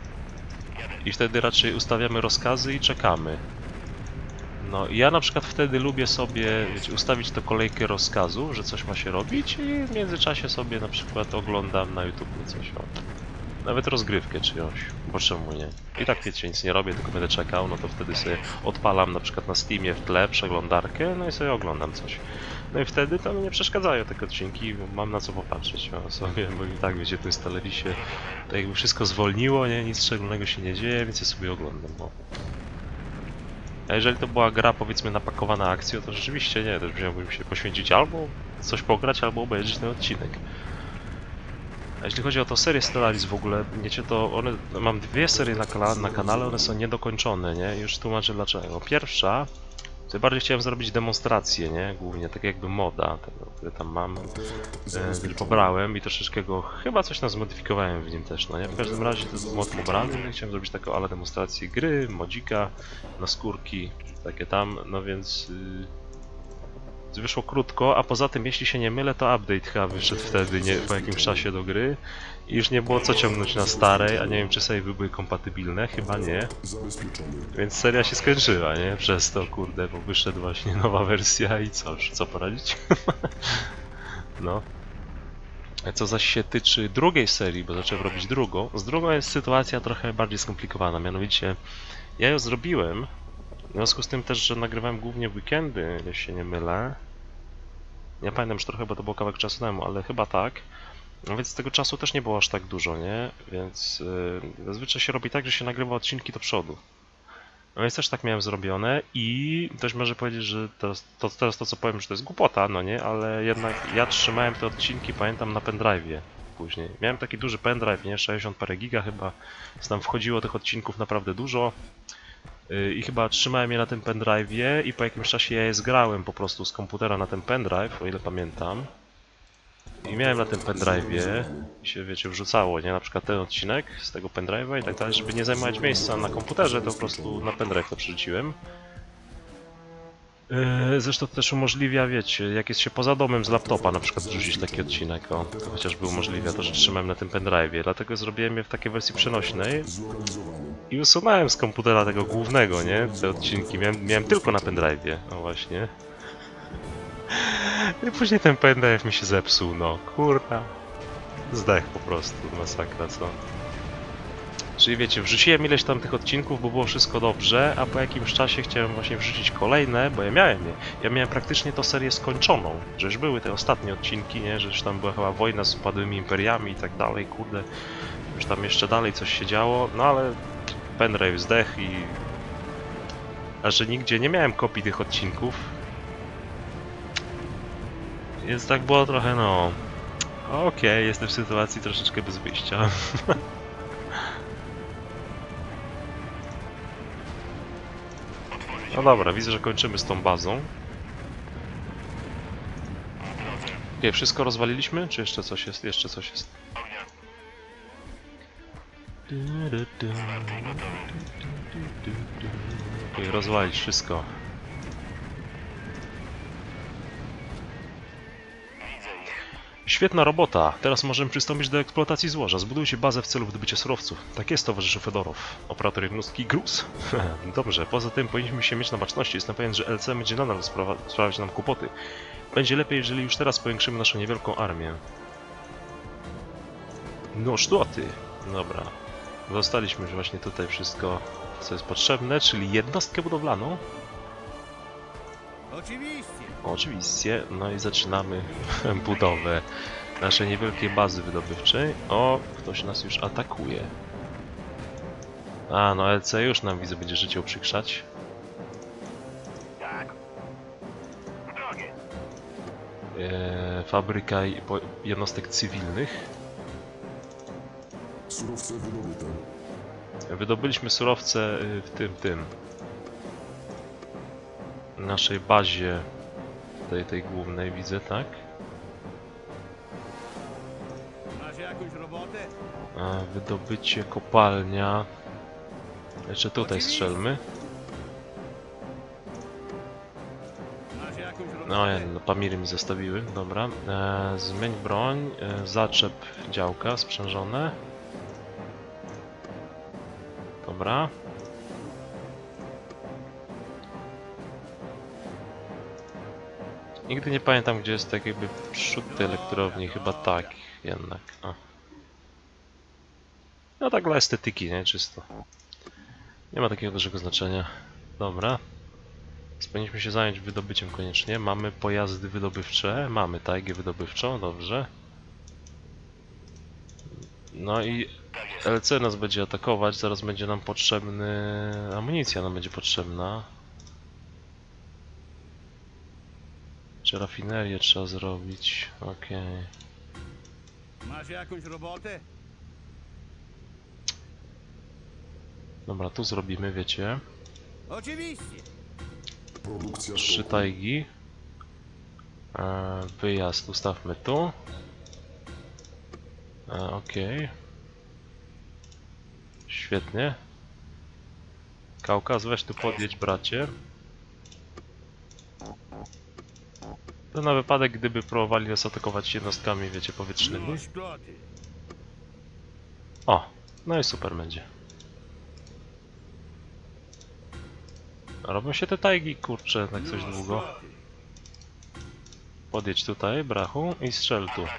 I wtedy raczej ustawiamy rozkazy i czekamy. No i ja na przykład wtedy lubię sobie, wiecie, ustawić to kolejkę rozkazów, że coś ma się robić i w międzyczasie sobie na przykład oglądam na YouTube coś, o, nawet rozgrywkę czyjąś, bo czemu nie? I tak wiecie, nic nie robię, tylko będę czekał, no to wtedy sobie odpalam na przykład na Steamie w tle przeglądarkę, no i sobie oglądam coś. No i wtedy to mi nie przeszkadzają te odcinki, mam na co popatrzeć o sobie, bo i tak wiecie, w tym Stellarisie to jakby wszystko zwolniło, nie? Nic szczególnego się nie dzieje, więc ja sobie oglądam, bo... A jeżeli to była gra, powiedzmy, napakowana akcją, to rzeczywiście nie, też musiałbym się poświęcić albo coś pograć, albo obejrzeć ten odcinek. A jeśli chodzi o tą serię Stellaris w ogóle, wiecie, to one, mam dwie serie na, kana na kanale, one są niedokończone, nie? I już tłumaczę dlaczego. Pierwsza, to bardziej chciałem zrobić demonstrację, nie? Głównie, tak jakby moda, tego, który tam mam. E, pobrałem i troszeczkę go, chyba coś tam zmodyfikowałem w nim też, no nie? W każdym razie to był mod pobrany i chciałem zrobić taką ale demonstrację gry, modzika, na skórki, takie tam, no więc... Yy, wyszło krótko, a poza tym, jeśli się nie mylę, to update chyba wyszedł wtedy, nie, po jakimś czasie do gry i już nie było co ciągnąć na starej, a nie wiem czy savey były kompatybilne, chyba nie. Więc seria się skończyła, nie? Przez to, kurde, bo wyszedł właśnie nowa wersja i cóż, co poradzić? No. Co zaś się tyczy drugiej serii, bo zacząłem robić drugą, z drugą jest sytuacja trochę bardziej skomplikowana, mianowicie ja ją zrobiłem, w związku z tym też, że nagrywałem głównie w weekendy, jeśli się nie mylę. Nie pamiętam już trochę, bo to było kawałek czasu temu, ale chyba tak. No więc tego czasu też nie było aż tak dużo, nie? Więc yy, zazwyczaj się robi tak, że się nagrywa odcinki do przodu. No więc też tak miałem zrobione i ktoś może powiedzieć, że teraz to, teraz to co powiem, że to jest głupota, no nie? Ale jednak ja trzymałem te odcinki, pamiętam, na pendrive'ie później. Miałem taki duży pendrive, nie? sześćdziesiąt parę giga chyba, więc tam wchodziło tych odcinków naprawdę dużo. I chyba trzymałem je na tym pendrive'ie i po jakimś czasie ja je zgrałem po prostu z komputera na ten pendrive, o ile pamiętam. I miałem na tym pendrive'ie i się, wiecie, wrzucało, nie? Na przykład ten odcinek z tego pendrive'a i tak dalej, żeby nie zajmować miejsca na komputerze, to po prostu na pendrive to przerzuciłem. Yy, Zresztą to też umożliwia, wiecie, jak jest się poza domem z laptopa na przykład wrzucić taki odcinek, o, to chociażby umożliwia to, że trzymałem na tym pendrive'ie, dlatego zrobiłem je w takiej wersji przenośnej Zlokalizowany. i usunąłem z komputera tego głównego, nie, te odcinki, miałem, miałem tylko na pendrive'ie, no właśnie. I później ten pendrive mi się zepsuł, no, kurwa. Zdech po prostu, masakra, co? Czyli wiecie, wrzuciłem ileś tam tych odcinków, bo było wszystko dobrze, a po jakimś czasie chciałem właśnie wrzucić kolejne, bo ja miałem je. Ja miałem praktycznie tą serię skończoną, że już były te ostatnie odcinki, nie? Że już tam była chyba wojna z upadłymi imperiami i tak dalej, kurde. Już tam jeszcze dalej coś się działo, no ale pendrive zdech i... A że nigdzie nie miałem kopii tych odcinków, więc tak było trochę, no... Okej, okay, jestem w sytuacji troszeczkę bez wyjścia. No dobra, widzę, że kończymy z tą bazą. Okej, wszystko rozwaliliśmy? Czy jeszcze coś jest? Jeszcze coś jest. Okej, rozwalić wszystko. Świetna robota! Teraz możemy przystąpić do eksploatacji złoża. Zbudujcie bazę w celu wydobycia surowców. Tak jest, towarzyszu Fedorow. Operator jednostki Gruz. Dobrze, poza tym powinniśmy się mieć na baczności. Jestem pewien, że L C będzie nadal sprawa sprawiać nam kłopoty. Będzie lepiej, jeżeli już teraz powiększymy naszą niewielką armię. No sztoty! Dobra. Dostaliśmy już właśnie tutaj wszystko, co jest potrzebne, czyli jednostkę budowlaną. Oczywiście. Oczywiście, no i zaczynamy budowę naszej niewielkiej bazy wydobywczej. O, ktoś nas już atakuje. A, no L C już nam, widzę, będzie życie uprzykrzać. Tak. W drogie. Eee, fabryka i po- jednostek cywilnych. Surowce wydobyte. Wydobyliśmy surowce y, w tym, tym. Naszej bazie, tej, tej głównej, widzę, tak? Masz jakąś robotę? A, wydobycie, kopalnia. Jeszcze tutaj strzelmy. Masz jakąś robotę? No, nie, no Pamiry mi zostawiły, dobra. E, zmień broń, e, zaczep działka sprzężone. Dobra. Nigdy nie pamiętam, gdzie jest tak jakby przód tej elektrowni, chyba tak jednak. O. No tak dla estetyki, nie? Czysto. Nie ma takiego dużego znaczenia. Dobra. Więc powinniśmy się zająć wydobyciem koniecznie. Mamy pojazdy wydobywcze, mamy tajgę wydobywczą, dobrze. No i L C nas będzie atakować, zaraz będzie nam potrzebny... amunicja nam będzie potrzebna. Czy rafinerię trzeba zrobić? Okej. Masz jakąś robotę? Dobra, tu zrobimy, wiecie. Oczywiście. Produkcja Trzy stoku. tajgi. E, wyjazd ustawmy tu. E, Okej. Świetnie. Kaukaz, weź tu podjedź, bracie. To na wypadek, gdyby próbowali nas atakować jednostkami, wiecie, powietrznymi. No szkoty. O, no i super będzie. Robią się te tajgi, kurczę, tak coś No długo. szkoty. Podjedź tutaj, brachu, i strzel tu.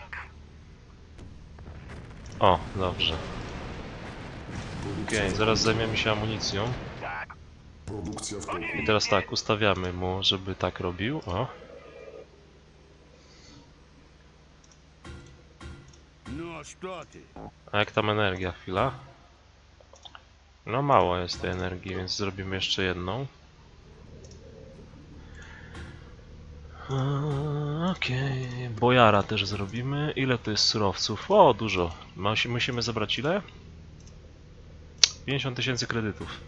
O, dobrze. Okej, zaraz zajmiemy się amunicją. Produkcja w toku. I teraz tak, ustawiamy mu, żeby tak robił. O. No szkoty. A jak tam energia? Chwila. No mało jest tej energii, więc zrobimy jeszcze jedną. Eee, Okej, bojara też zrobimy. Ile to jest surowców? O, dużo. Musi- Musimy zebrać ile? pięćdziesiąt tysięcy kredytów.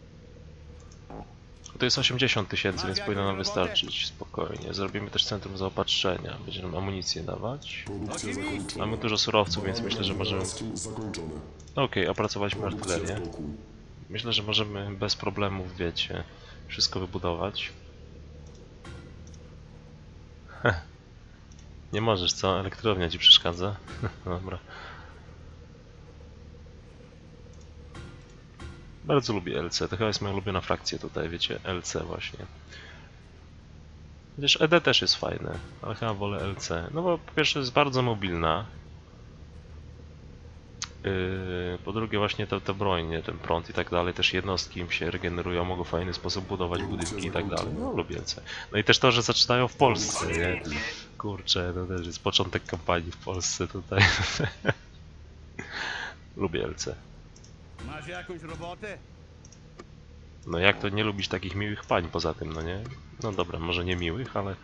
To jest osiemdziesiąt tysięcy, więc powinno nam wystarczyć. Spokojnie. Zrobimy też centrum zaopatrzenia. Będzie nam amunicję dawać. Produkcja zakończona. Mamy dużo surowców, więc myślę, że możemy... Badania zakończone. Okej, opracowaliśmy Produkcja artylerię. w toku. Myślę, że możemy bez problemów, wiecie, wszystko wybudować. Nie możesz, co? Elektrownia ci przeszkadza? Dobra. Bardzo lubię L C, to chyba jest moja ulubiona frakcja tutaj, wiecie, L C właśnie. Chociaż E D też jest fajne, ale chyba wolę L C. No bo po pierwsze jest bardzo mobilna. Yy, po drugie właśnie te, te broń, nie, ten prąd i tak dalej, też jednostki im się regenerują, mogą w fajny sposób budować budynki i tak dalej. No lubię L C. No i też to, że zaczynają w Polsce, nie? Kurczę, to też jest początek kampanii w Polsce tutaj. Lubię L C. Masz jakąś robotę? No jak to nie lubić takich miłych pań poza tym, no nie? No dobra, może nie miłych, ale...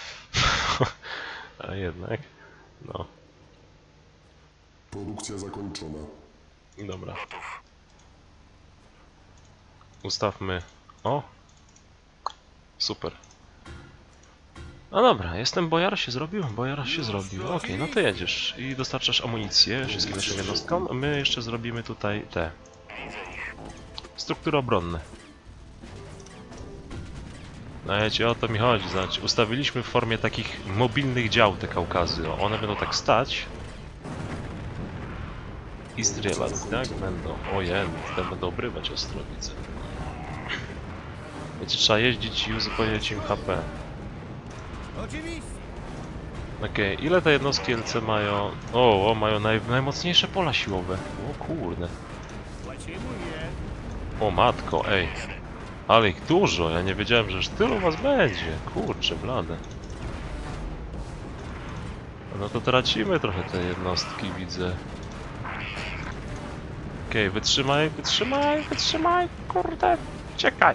A jednak, no. Produkcja zakończona. Dobra. Ustawmy... O! Super. No dobra, jestem bojar, się zrobił? Bojar się zrobił. Okej, no to jedziesz i dostarczasz amunicję wszystkim naszym jednostkom. My jeszcze zrobimy tutaj te... struktury obronne. No wiecie, o to mi chodzi, znaczy ustawiliśmy w formie takich mobilnych dział te Kaukazy. O, one będą tak stać i strzelać, tak? Będą. Ojej, te będą obrywać ostro, widzę. Wiecie, trzeba jeździć i uzupełniać im H P. Oczywiście. Okej, okay. Ile te jednostki L C mają? O, o mają naj, najmocniejsze pola siłowe. O kurde. Płacimy je. O matko, ej. Ale ich dużo, ja nie wiedziałem, że aż tylu was będzie. Kurczę, blade. No to tracimy trochę te jednostki, widzę. Okej, okay, wytrzymaj, wytrzymaj, wytrzymaj, kurde, czekaj.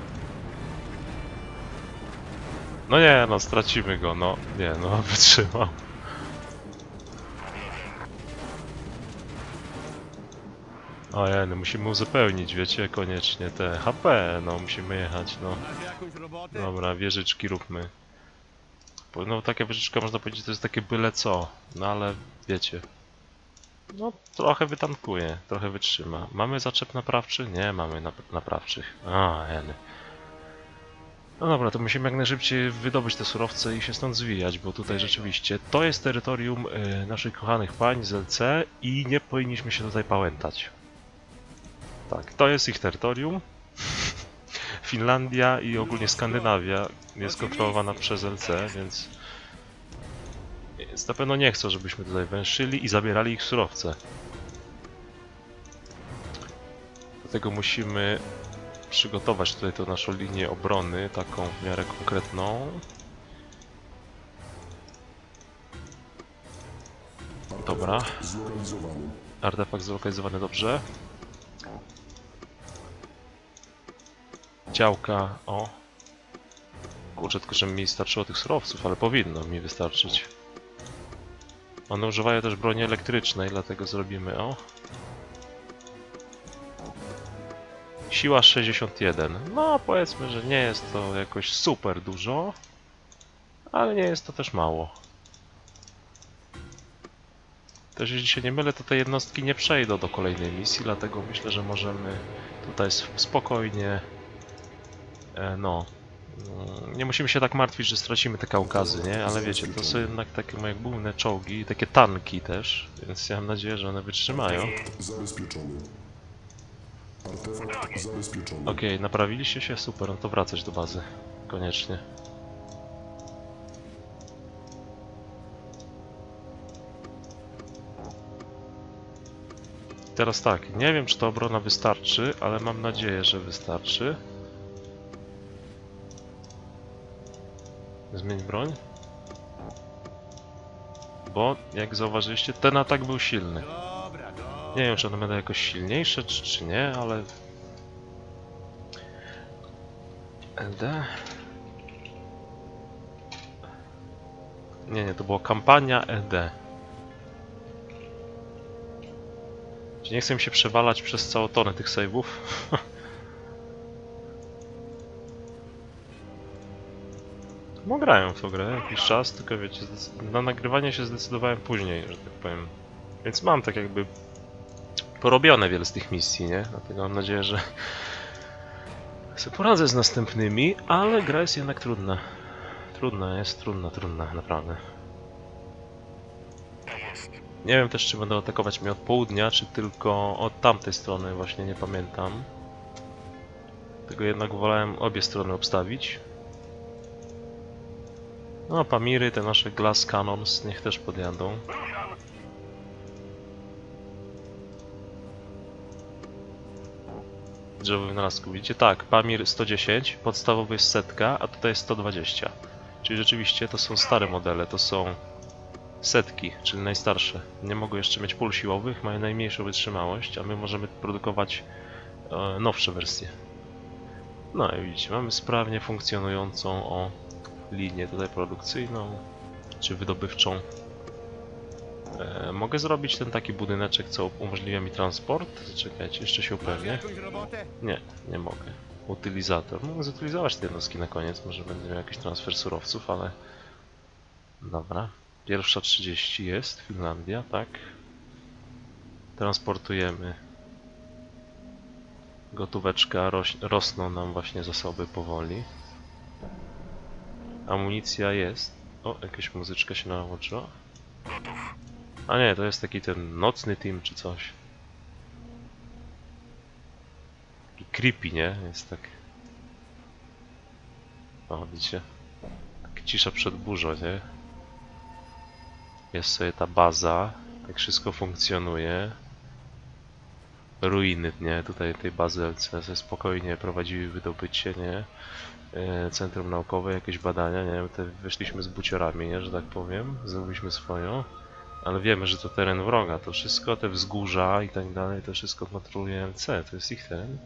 No nie, no stracimy go, no, nie, no wytrzymał. Ojej, no musimy uzupełnić, wiecie, koniecznie te H P, no musimy jechać, no. Masz jakąś robotę? Dobra, wieżyczki róbmy. Bo, no taka wieżyczka, można powiedzieć, to jest takie byle co, no ale wiecie. No trochę wytankuje, trochę wytrzyma. Mamy zaczep naprawczy? Nie mamy nap naprawczych. A, jeny. No dobra, to musimy jak najszybciej wydobyć te surowce i się stąd zwijać, bo tutaj rzeczywiście to jest terytorium y, naszych kochanych pań z L C i nie powinniśmy się tutaj pałętać. Tak, to jest ich terytorium. Finlandia i ogólnie Skandynawia jest kontrolowana przez L C, więc... Więc na pewno nie chcą, żebyśmy tutaj węszyli i zabierali ich surowce. Dlatego musimy przygotować tutaj tę naszą linię obrony, taką w miarę konkretną. Dobra. Zlokalizowany. Artefakt zlokalizowany dobrze. Działka, o. Kurczę, tylko że mi starczyło tych surowców, ale powinno mi wystarczyć. One używają też broni elektrycznej, dlatego zrobimy, o. Siła sześćdziesiąt jeden. No, powiedzmy, że nie jest to jakoś super dużo, ale nie jest to też mało. Też jeśli się nie mylę, to te jednostki nie przejdą do kolejnej misji, dlatego myślę, że możemy tutaj spokojnie, e, no, nie musimy się tak martwić, że stracimy te Kaukazy, nie? Ale wiecie, to są jednak takie moje główne czołgi, takie tanki też, więc ja mam nadzieję, że one wytrzymają. Zabezpieczony. Artefakt zabezpieczony. Okej, okay, naprawiliście się? Super, no to wracać do bazy. Koniecznie. Teraz tak, nie wiem, czy ta obrona wystarczy, ale mam nadzieję, że wystarczy. Zmień broń. Bo, jak zauważyliście, ten atak był silny. Dobra, dobra. Nie wiem, czy one będą jakoś silniejsze, czy, czy nie, ale... L D? Nie, nie, to była kampania L D. Nie chcę mi się przewalać przez całą tonę tych save'ów. No grają w tą grę jakiś czas, tylko wiecie, na nagrywanie się zdecydowałem później, że tak powiem. Więc mam tak jakby porobione wiele z tych misji, nie? Dlatego mam nadzieję, że sobie poradzę z następnymi, ale gra jest jednak trudna. Trudna jest, trudna, trudna, naprawdę. Nie wiem też, czy będą atakować mnie od południa, czy tylko od tamtej strony, właśnie nie pamiętam. Tego jednak wolałem obie strony obstawić. No, Pamiry, te nasze Glass Cannons, niech też podjadą. Drzewo wynalazku, widzicie? Tak, Pamir sto dziesięć, podstawowy jest setka, a tutaj jest sto dwadzieścia. Czyli rzeczywiście to są stare modele, to są setki, czyli najstarsze. Nie mogą jeszcze mieć pól siłowych, mają najmniejszą wytrzymałość, a my możemy produkować e, nowsze wersje. No i widzicie, mamy sprawnie funkcjonującą o linię tutaj produkcyjną, czy wydobywczą. E, mogę zrobić ten taki budyneczek, co umożliwia mi transport. Czekajcie, jeszcze się Masz upewnię. jakąś robotę? Nie, nie mogę. Utylizator. Mogę zutylizować te jednostki na koniec, może będę miał jakiś transfer surowców, ale... Dobra. Pierwsza trzydzieści jest, Finlandia, tak. Transportujemy. Gotóweczka, roś, rosną nam właśnie zasoby powoli. Amunicja jest. O, jakaś muzyczka się nałożyła. A nie, to jest taki ten nocny team czy coś. Taki creepy, nie? Jest tak... O, widzicie? Tak cisza przed burzą, nie? Jest sobie ta baza, tak wszystko funkcjonuje. Ruiny, nie? Tutaj tej bazy L C S spokojnie prowadziły wydobycie, nie? E, Centrum naukowe, jakieś badania, nie wiem, te wyszliśmy z buciorami, nie? Że tak powiem, zrobiliśmy swoją. Ale wiemy, że to teren wroga, to wszystko, te wzgórza i tak dalej, to wszystko kontroluje L C, to jest ich teren.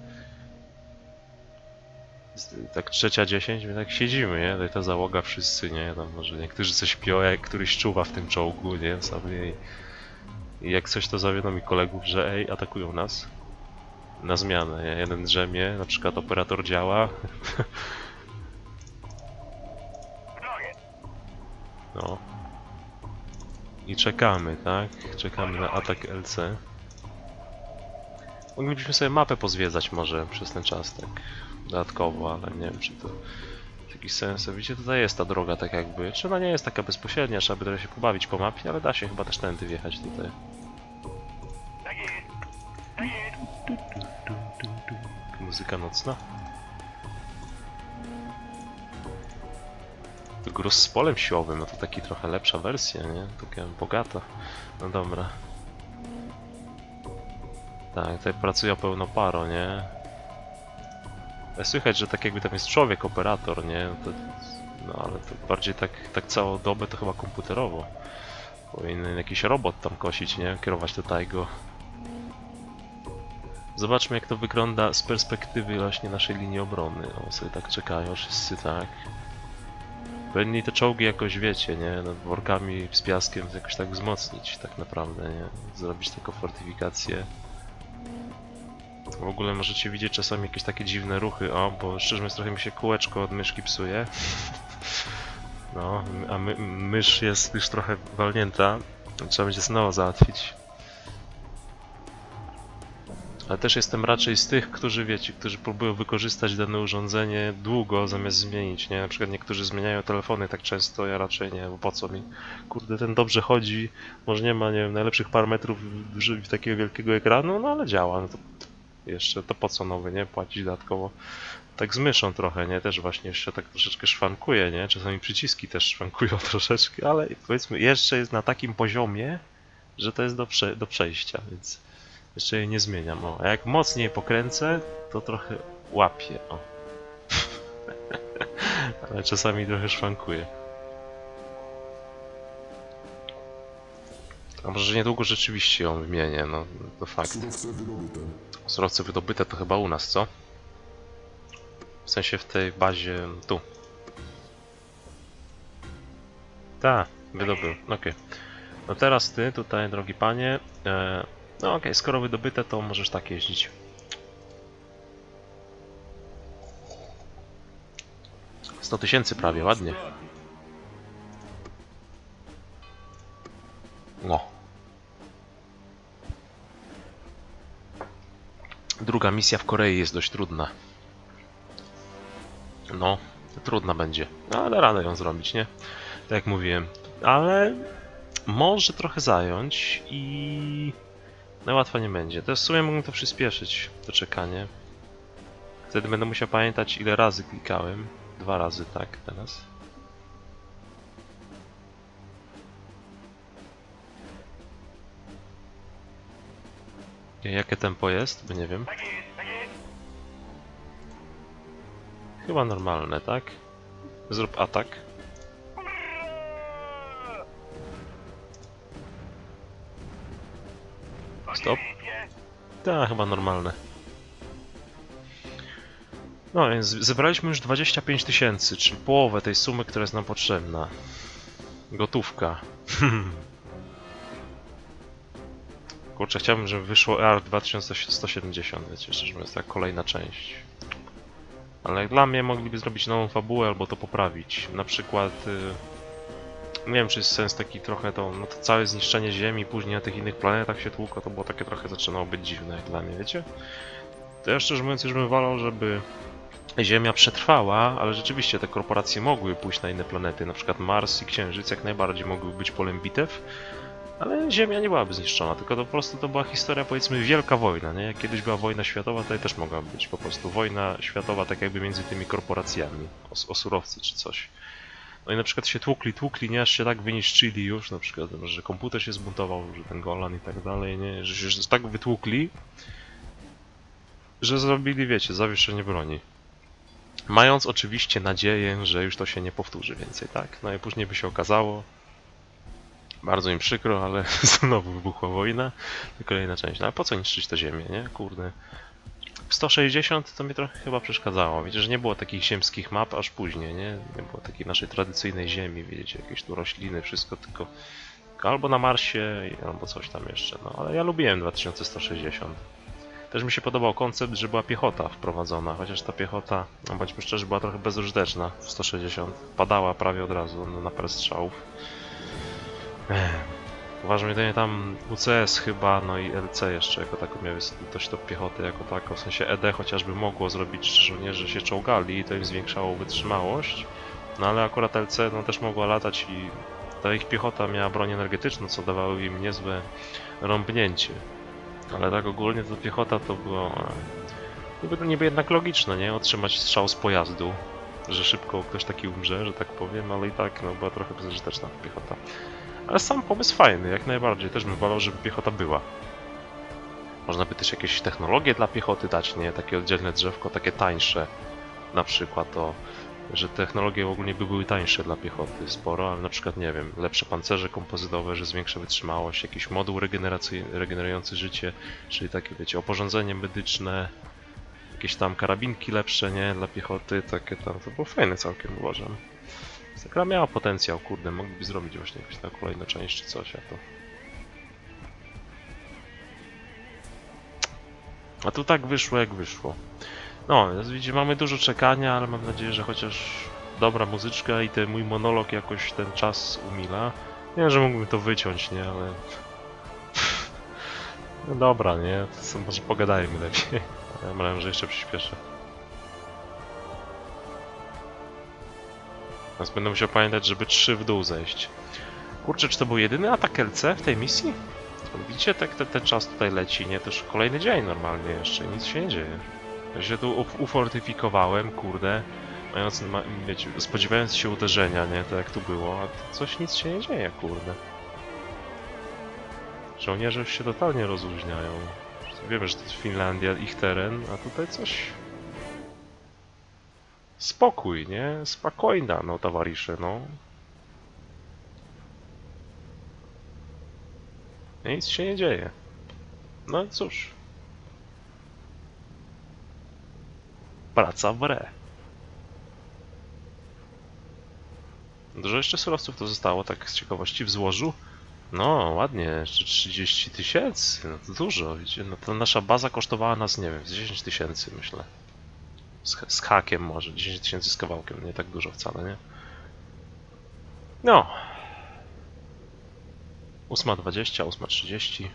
Tak trzecia dziesięć, my tak siedzimy, nie? Tutaj ta załoga wszyscy, nie? Tam może niektórzy coś śpią, jak któryś czuwa w tym czołgu, nie? Sobie i, i jak coś to zawiadomi kolegów, że ej, atakują nas. Na zmianę, nie? Jeden drzemie, na przykład operator działa. No. I czekamy, tak? Czekamy na atak L C. Moglibyśmy sobie mapę pozwiedzać może przez ten czas, tak dodatkowo, ale nie wiem, czy to jakiś sens. Widzicie, tutaj jest ta droga tak jakby, czy ona nie jest taka bezpośrednia, trzeba by trochę się pobawić po mapie, ale da się chyba też tędy wjechać tutaj. Muzyka nocna. To gruz z polem siłowym, no to taki trochę lepsza wersja, nie? Taka bogata. No dobra. Tak, tutaj pracują pełno paro, nie? Słychać, że tak jakby tam jest człowiek, operator, nie? To, no ale to bardziej tak, tak całą dobę to chyba komputerowo. Powinien jakiś robot tam kosić, nie? Kierować tutaj go. Zobaczmy, jak to wygląda z perspektywy właśnie naszej linii obrony. O, sobie tak czekają wszyscy, tak. Powinni te czołgi jakoś, wiecie, nie? Nad workami z piaskiem jakoś tak wzmocnić, tak naprawdę, nie? Zrobić taką fortyfikację. W ogóle możecie widzieć czasami jakieś takie dziwne ruchy, o, bo szczerze mówiąc trochę mi się kółeczko od myszki psuje. No, a my, mysz jest już trochę walnięta, trzeba będzie znowu załatwić. Ale też jestem raczej z tych, którzy wiecie, którzy próbują wykorzystać dane urządzenie długo zamiast zmienić, nie? Na przykład niektórzy zmieniają telefony tak często, ja raczej nie, bo po co mi? Kurde, ten dobrze chodzi, może nie ma, nie wiem, najlepszych parametrów w, w takiego wielkiego ekranu, no ale działa, no to jeszcze to po co nowy, nie? Płacić dodatkowo. Tak z myszą trochę, nie? Też właśnie jeszcze tak troszeczkę szwankuje, nie? Czasami przyciski też szwankują troszeczkę, ale powiedzmy jeszcze jest na takim poziomie, że to jest do, prze do przejścia, więc jeszcze jej nie zmieniam. O, a jak mocniej pokręcę, to trochę łapie. O. Ale czasami trochę szwankuje. A może niedługo rzeczywiście ją wymienię, no to fakt. Surowce wydobyte. Surowce wydobyte to chyba u nas, co? W sensie w tej bazie tu. Tak, wydobył, okej. Okay. No teraz ty tutaj, drogi panie. E, no okej, okay, skoro wydobyte, to możesz tak jeździć. sto tysięcy prawie, ładnie. No. Druga misja w Korei jest dość trudna. No, Trudna będzie, no, ale radę ją zrobić, nie? Tak jak mówiłem. Ale może trochę zająć i najłatwiej nie będzie. Też w sumie mógłbym to przyspieszyć, to czekanie. Wtedy będę musiał pamiętać, ile razy klikałem. Dwa razy, tak, teraz. Jakie tempo jest? Bo nie wiem. Chyba normalne, tak? Zrób atak. Stop. Tak, chyba normalne. No więc zebraliśmy już dwadzieścia pięć tysięcy, czyli połowę tej sumy, która jest nam potrzebna. Gotówka. Kurczę, chciałbym, żeby wyszło E A R dwa tysiące sto siedemdziesiąt, wiecie, że to jest taka kolejna część. Ale jak dla mnie mogliby zrobić nową fabułę albo to poprawić. Na przykład... Yy, nie wiem, czy jest sens taki trochę to... No to całe zniszczenie Ziemi, później na tych innych planetach się tłukło, to było takie trochę zaczynało być dziwne jak dla mnie, wiecie? To ja szczerze mówiąc już bym wolał, żeby Ziemia przetrwała, ale rzeczywiście te korporacje mogły pójść na inne planety, na przykład Mars i Księżyc jak najbardziej mogły być polem bitew. Ale Ziemia nie byłaby zniszczona, tylko to po prostu to była historia, powiedzmy, wielka wojna, nie? Jak kiedyś była wojna światowa, tutaj też mogła być po prostu wojna światowa, tak jakby między tymi korporacjami, o, o surowce czy coś. No i na przykład się tłukli, tłukli, nie? Aż się tak wyniszczyli już, na przykład, że komputer się zbuntował, że ten Golan i tak dalej, nie? Że się tak wytłukli, że zrobili, wiecie, zawieszenie broni. Mając oczywiście nadzieję, że już to się nie powtórzy więcej, tak? No i później by się okazało, bardzo im przykro, ale znowu wybuchła wojna. To kolejna część. No a po co niszczyć to ziemię, nie? Kurde. W sto sześćdziesiąt to mi trochę chyba przeszkadzało. Wiecie, że nie było takich ziemskich map aż później, nie? Nie było takiej naszej tradycyjnej ziemi, wiecie, jakieś tu rośliny, wszystko tylko albo na Marsie, albo coś tam jeszcze. No ale ja lubiłem dwa tysiące sto sześćdziesiąt. Też mi się podobał koncept, że była piechota wprowadzona, chociaż ta piechota, no bądźmy szczerzy, była trochę bezużyteczna w sto sześćdziesiąt. Padała prawie od razu na parę strzałów. Uważam, jedynie tam U C S chyba, no i L C jeszcze jako taką miały dość do piechoty jako taką, w sensie E D chociażby mogło zrobić, że żołnierze się czołgali i to im zwiększało wytrzymałość, no ale akurat L C no też mogła latać i ta ich piechota miała broń energetyczną, co dawało im niezłe rąbnięcie. Ale tak ogólnie to piechota to było niby, niby jednak logiczne, nie? Otrzymać strzał z pojazdu, że szybko ktoś taki umrze, że tak powiem, ale i tak no była trochę bezużyteczna ta piechota. Ale sam pomysł fajny, jak najbardziej. Też bym wolał, żeby piechota była. Można by też jakieś technologie dla piechoty dać, nie? Takie oddzielne drzewko, takie tańsze. Na przykład to, że technologie ogólnie by były tańsze dla piechoty sporo, ale na przykład, nie wiem, lepsze pancerze kompozytowe, że zwiększa wytrzymałość, jakiś moduł regenerujący życie, czyli takie, wiecie, oporządzenie medyczne, jakieś tam karabinki lepsze, nie? Dla piechoty, takie tam. To było fajne całkiem, uważam. Ta gra miała potencjał, kurde, mogliby zrobić właśnie jakąś na kolejną część czy coś, a to... A tu tak wyszło jak wyszło. No, więc widzicie, mamy dużo czekania, ale mam nadzieję, że chociaż dobra muzyczka i ten mój monolog jakoś ten czas umila. Nie wiem, że mógłbym to wyciąć, nie, ale... No dobra, nie, to może pogadajmy lepiej. Ja myślałem, że jeszcze przyspieszę. Teraz będę musiał pamiętać, żeby trzy w dół zejść. Kurczę, czy to był jedyny atak L C w tej misji? Widzicie, tak ten, ten czas tutaj leci, nie? To już kolejny dzień normalnie jeszcze, nic się nie dzieje. Ja się tu ufortyfikowałem, kurde, mając, ma, wiecie, spodziewając się uderzenia, nie? To jak tu było, a tu coś nic się nie dzieje, kurde. Żołnierze już się totalnie rozluźniają. Wiemy, że to jest Finlandia, ich teren, a tutaj coś... Spokój, nie? Spokojna, no towarzysze, no. Nic się nie dzieje. No cóż. Praca w re. Dużo jeszcze surowców to zostało, tak z ciekawości, w złożu. No, ładnie, jeszcze trzydzieści tysięcy, no to dużo, widzicie, no to nasza baza kosztowała nas, nie wiem, dziesięć tysięcy, myślę. Z, z hakiem może, dziesięć tysięcy z kawałkiem, nie tak dużo wcale, nie? No. ósma dwadzieścia, ósma trzydzieści.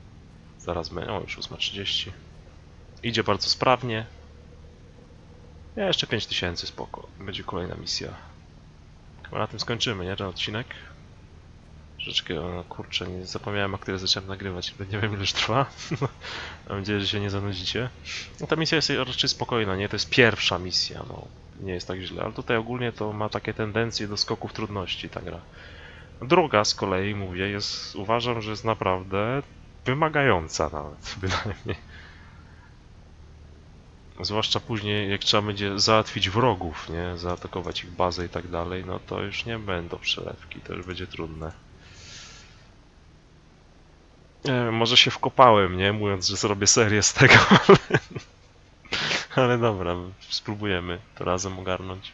Zaraz będzie, o już ósma trzydzieści. Idzie bardzo sprawnie. Ja jeszcze pięć tysięcy, spoko. Będzie kolejna misja. Chyba na tym skończymy, nie? Ten odcinek. Troszeczkę, no kurczę, nie zapomniałem, o której zacząłem nagrywać. Nie wiem, ile już trwa. Mam nadzieję, że się nie zanudzicie. No, ta misja jest raczej spokojna, nie? To jest pierwsza misja, no. Nie jest tak źle, ale tutaj ogólnie to ma takie tendencje do skoków trudności ta gra. Druga z kolei, mówię, jest, uważam, że jest naprawdę wymagająca nawet, bynajmniej. Zwłaszcza później, jak trzeba będzie załatwić wrogów, nie? Zaatakować ich bazę i tak dalej, no to już nie będą przelewki, to już będzie trudne. Nie wiem, może się wkopałem, nie? Mówiąc, że zrobię serię z tego, ale... ale dobra, spróbujemy to razem ogarnąć.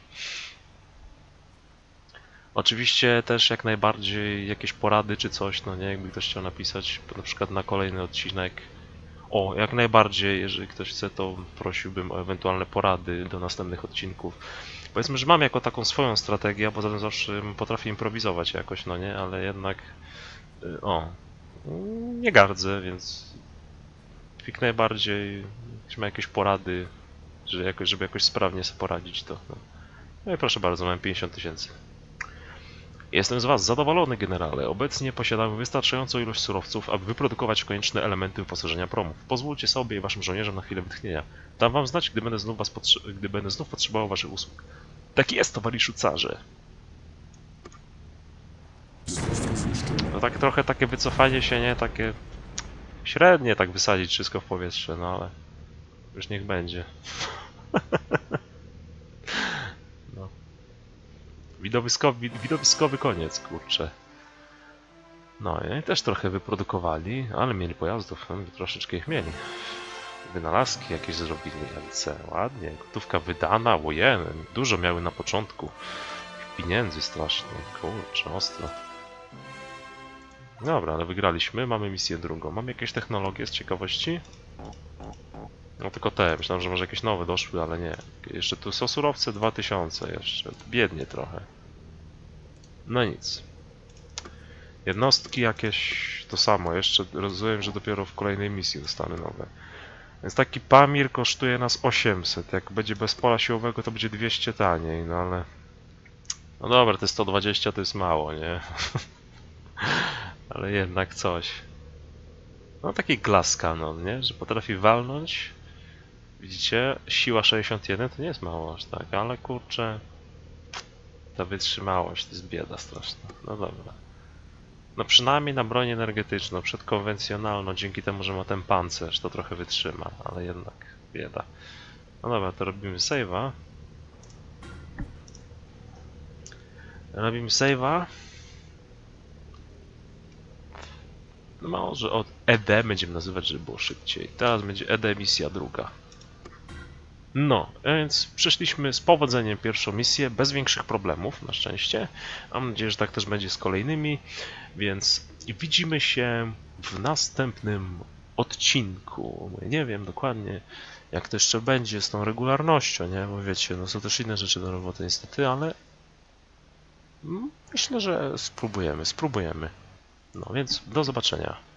Oczywiście też jak najbardziej jakieś porady czy coś, no nie? Jakby ktoś chciał napisać na przykład na kolejny odcinek. O, jak najbardziej, jeżeli ktoś chce, to prosiłbym o ewentualne porady do następnych odcinków. Powiedzmy, że mam jako taką swoją strategię, a poza tym zawsze potrafię improwizować jakoś, no nie? Ale jednak... O, nie gardzę, więc jak najbardziej, jeśli ma jakieś porady, że jakoś, żeby jakoś sprawnie sobie poradzić, to no. No i proszę bardzo, mam pięćdziesiąt tysięcy. Jestem z Was zadowolony, generale. Obecnie posiadamy wystarczającą ilość surowców, aby wyprodukować konieczne elementy wyposażenia promów. Pozwólcie sobie i Waszym żołnierzom na chwilę wytchnienia. Dam Wam znać, gdy będę znów, was potrze- gdy będę znów potrzebował Waszych usług. Tak jest, towarzyszu carze. Został zniszczony. No tak trochę takie wycofanie się, nie? Takie średnie tak wysadzić wszystko w powietrze, no ale już niech będzie. No. Widowiskowy, widowiskowy koniec, kurczę. No i też trochę wyprodukowali, ale mieli pojazdów, no, troszeczkę ich mieli. Wynalazki jakieś zrobili, L C, ładnie, gotówka wydana, ojej, dużo miały na początku. Pieniędzy strasznie, kurczę, ostro. Dobra, ale wygraliśmy, mamy misję drugą. Mamy jakieś technologie z ciekawości? No tylko te, myślałem, że może jakieś nowe doszły, ale nie. Jeszcze tu są surowce dwa tysiące jeszcze, biednie trochę. No nic. Jednostki jakieś to samo, jeszcze rozumiem, że dopiero w kolejnej misji dostanę nowe. Więc taki Pamir kosztuje nas osiemset, jak będzie bez pola siłowego to będzie dwieście taniej, no ale... No dobra, te sto dwadzieścia to jest mało, nie? Ale jednak coś. No taki glass cannon, nie? Że potrafi walnąć. Widzicie? Siła sześćdziesiąt jeden to nie jest mało aż tak, ale kurczę... Ta wytrzymałość to jest bieda straszna. No dobra. No przynajmniej na broń energetyczną, przedkonwencjonalną, dzięki temu, że ma ten pancerz, to trochę wytrzyma, ale jednak bieda. No dobra, to robimy save'a. Robimy save'a. No może od E D będziemy nazywać, żeby było szybciej. Teraz będzie E D misja druga. No, więc przeszliśmy z powodzeniem pierwszą misję, bez większych problemów, na szczęście. Mam nadzieję, że tak też będzie z kolejnymi, więc widzimy się w następnym odcinku. Nie wiem dokładnie, jak to jeszcze będzie z tą regularnością, nie? Bo wiecie, no są też inne rzeczy do roboty niestety, ale myślę, że spróbujemy, spróbujemy. No więc do zobaczenia.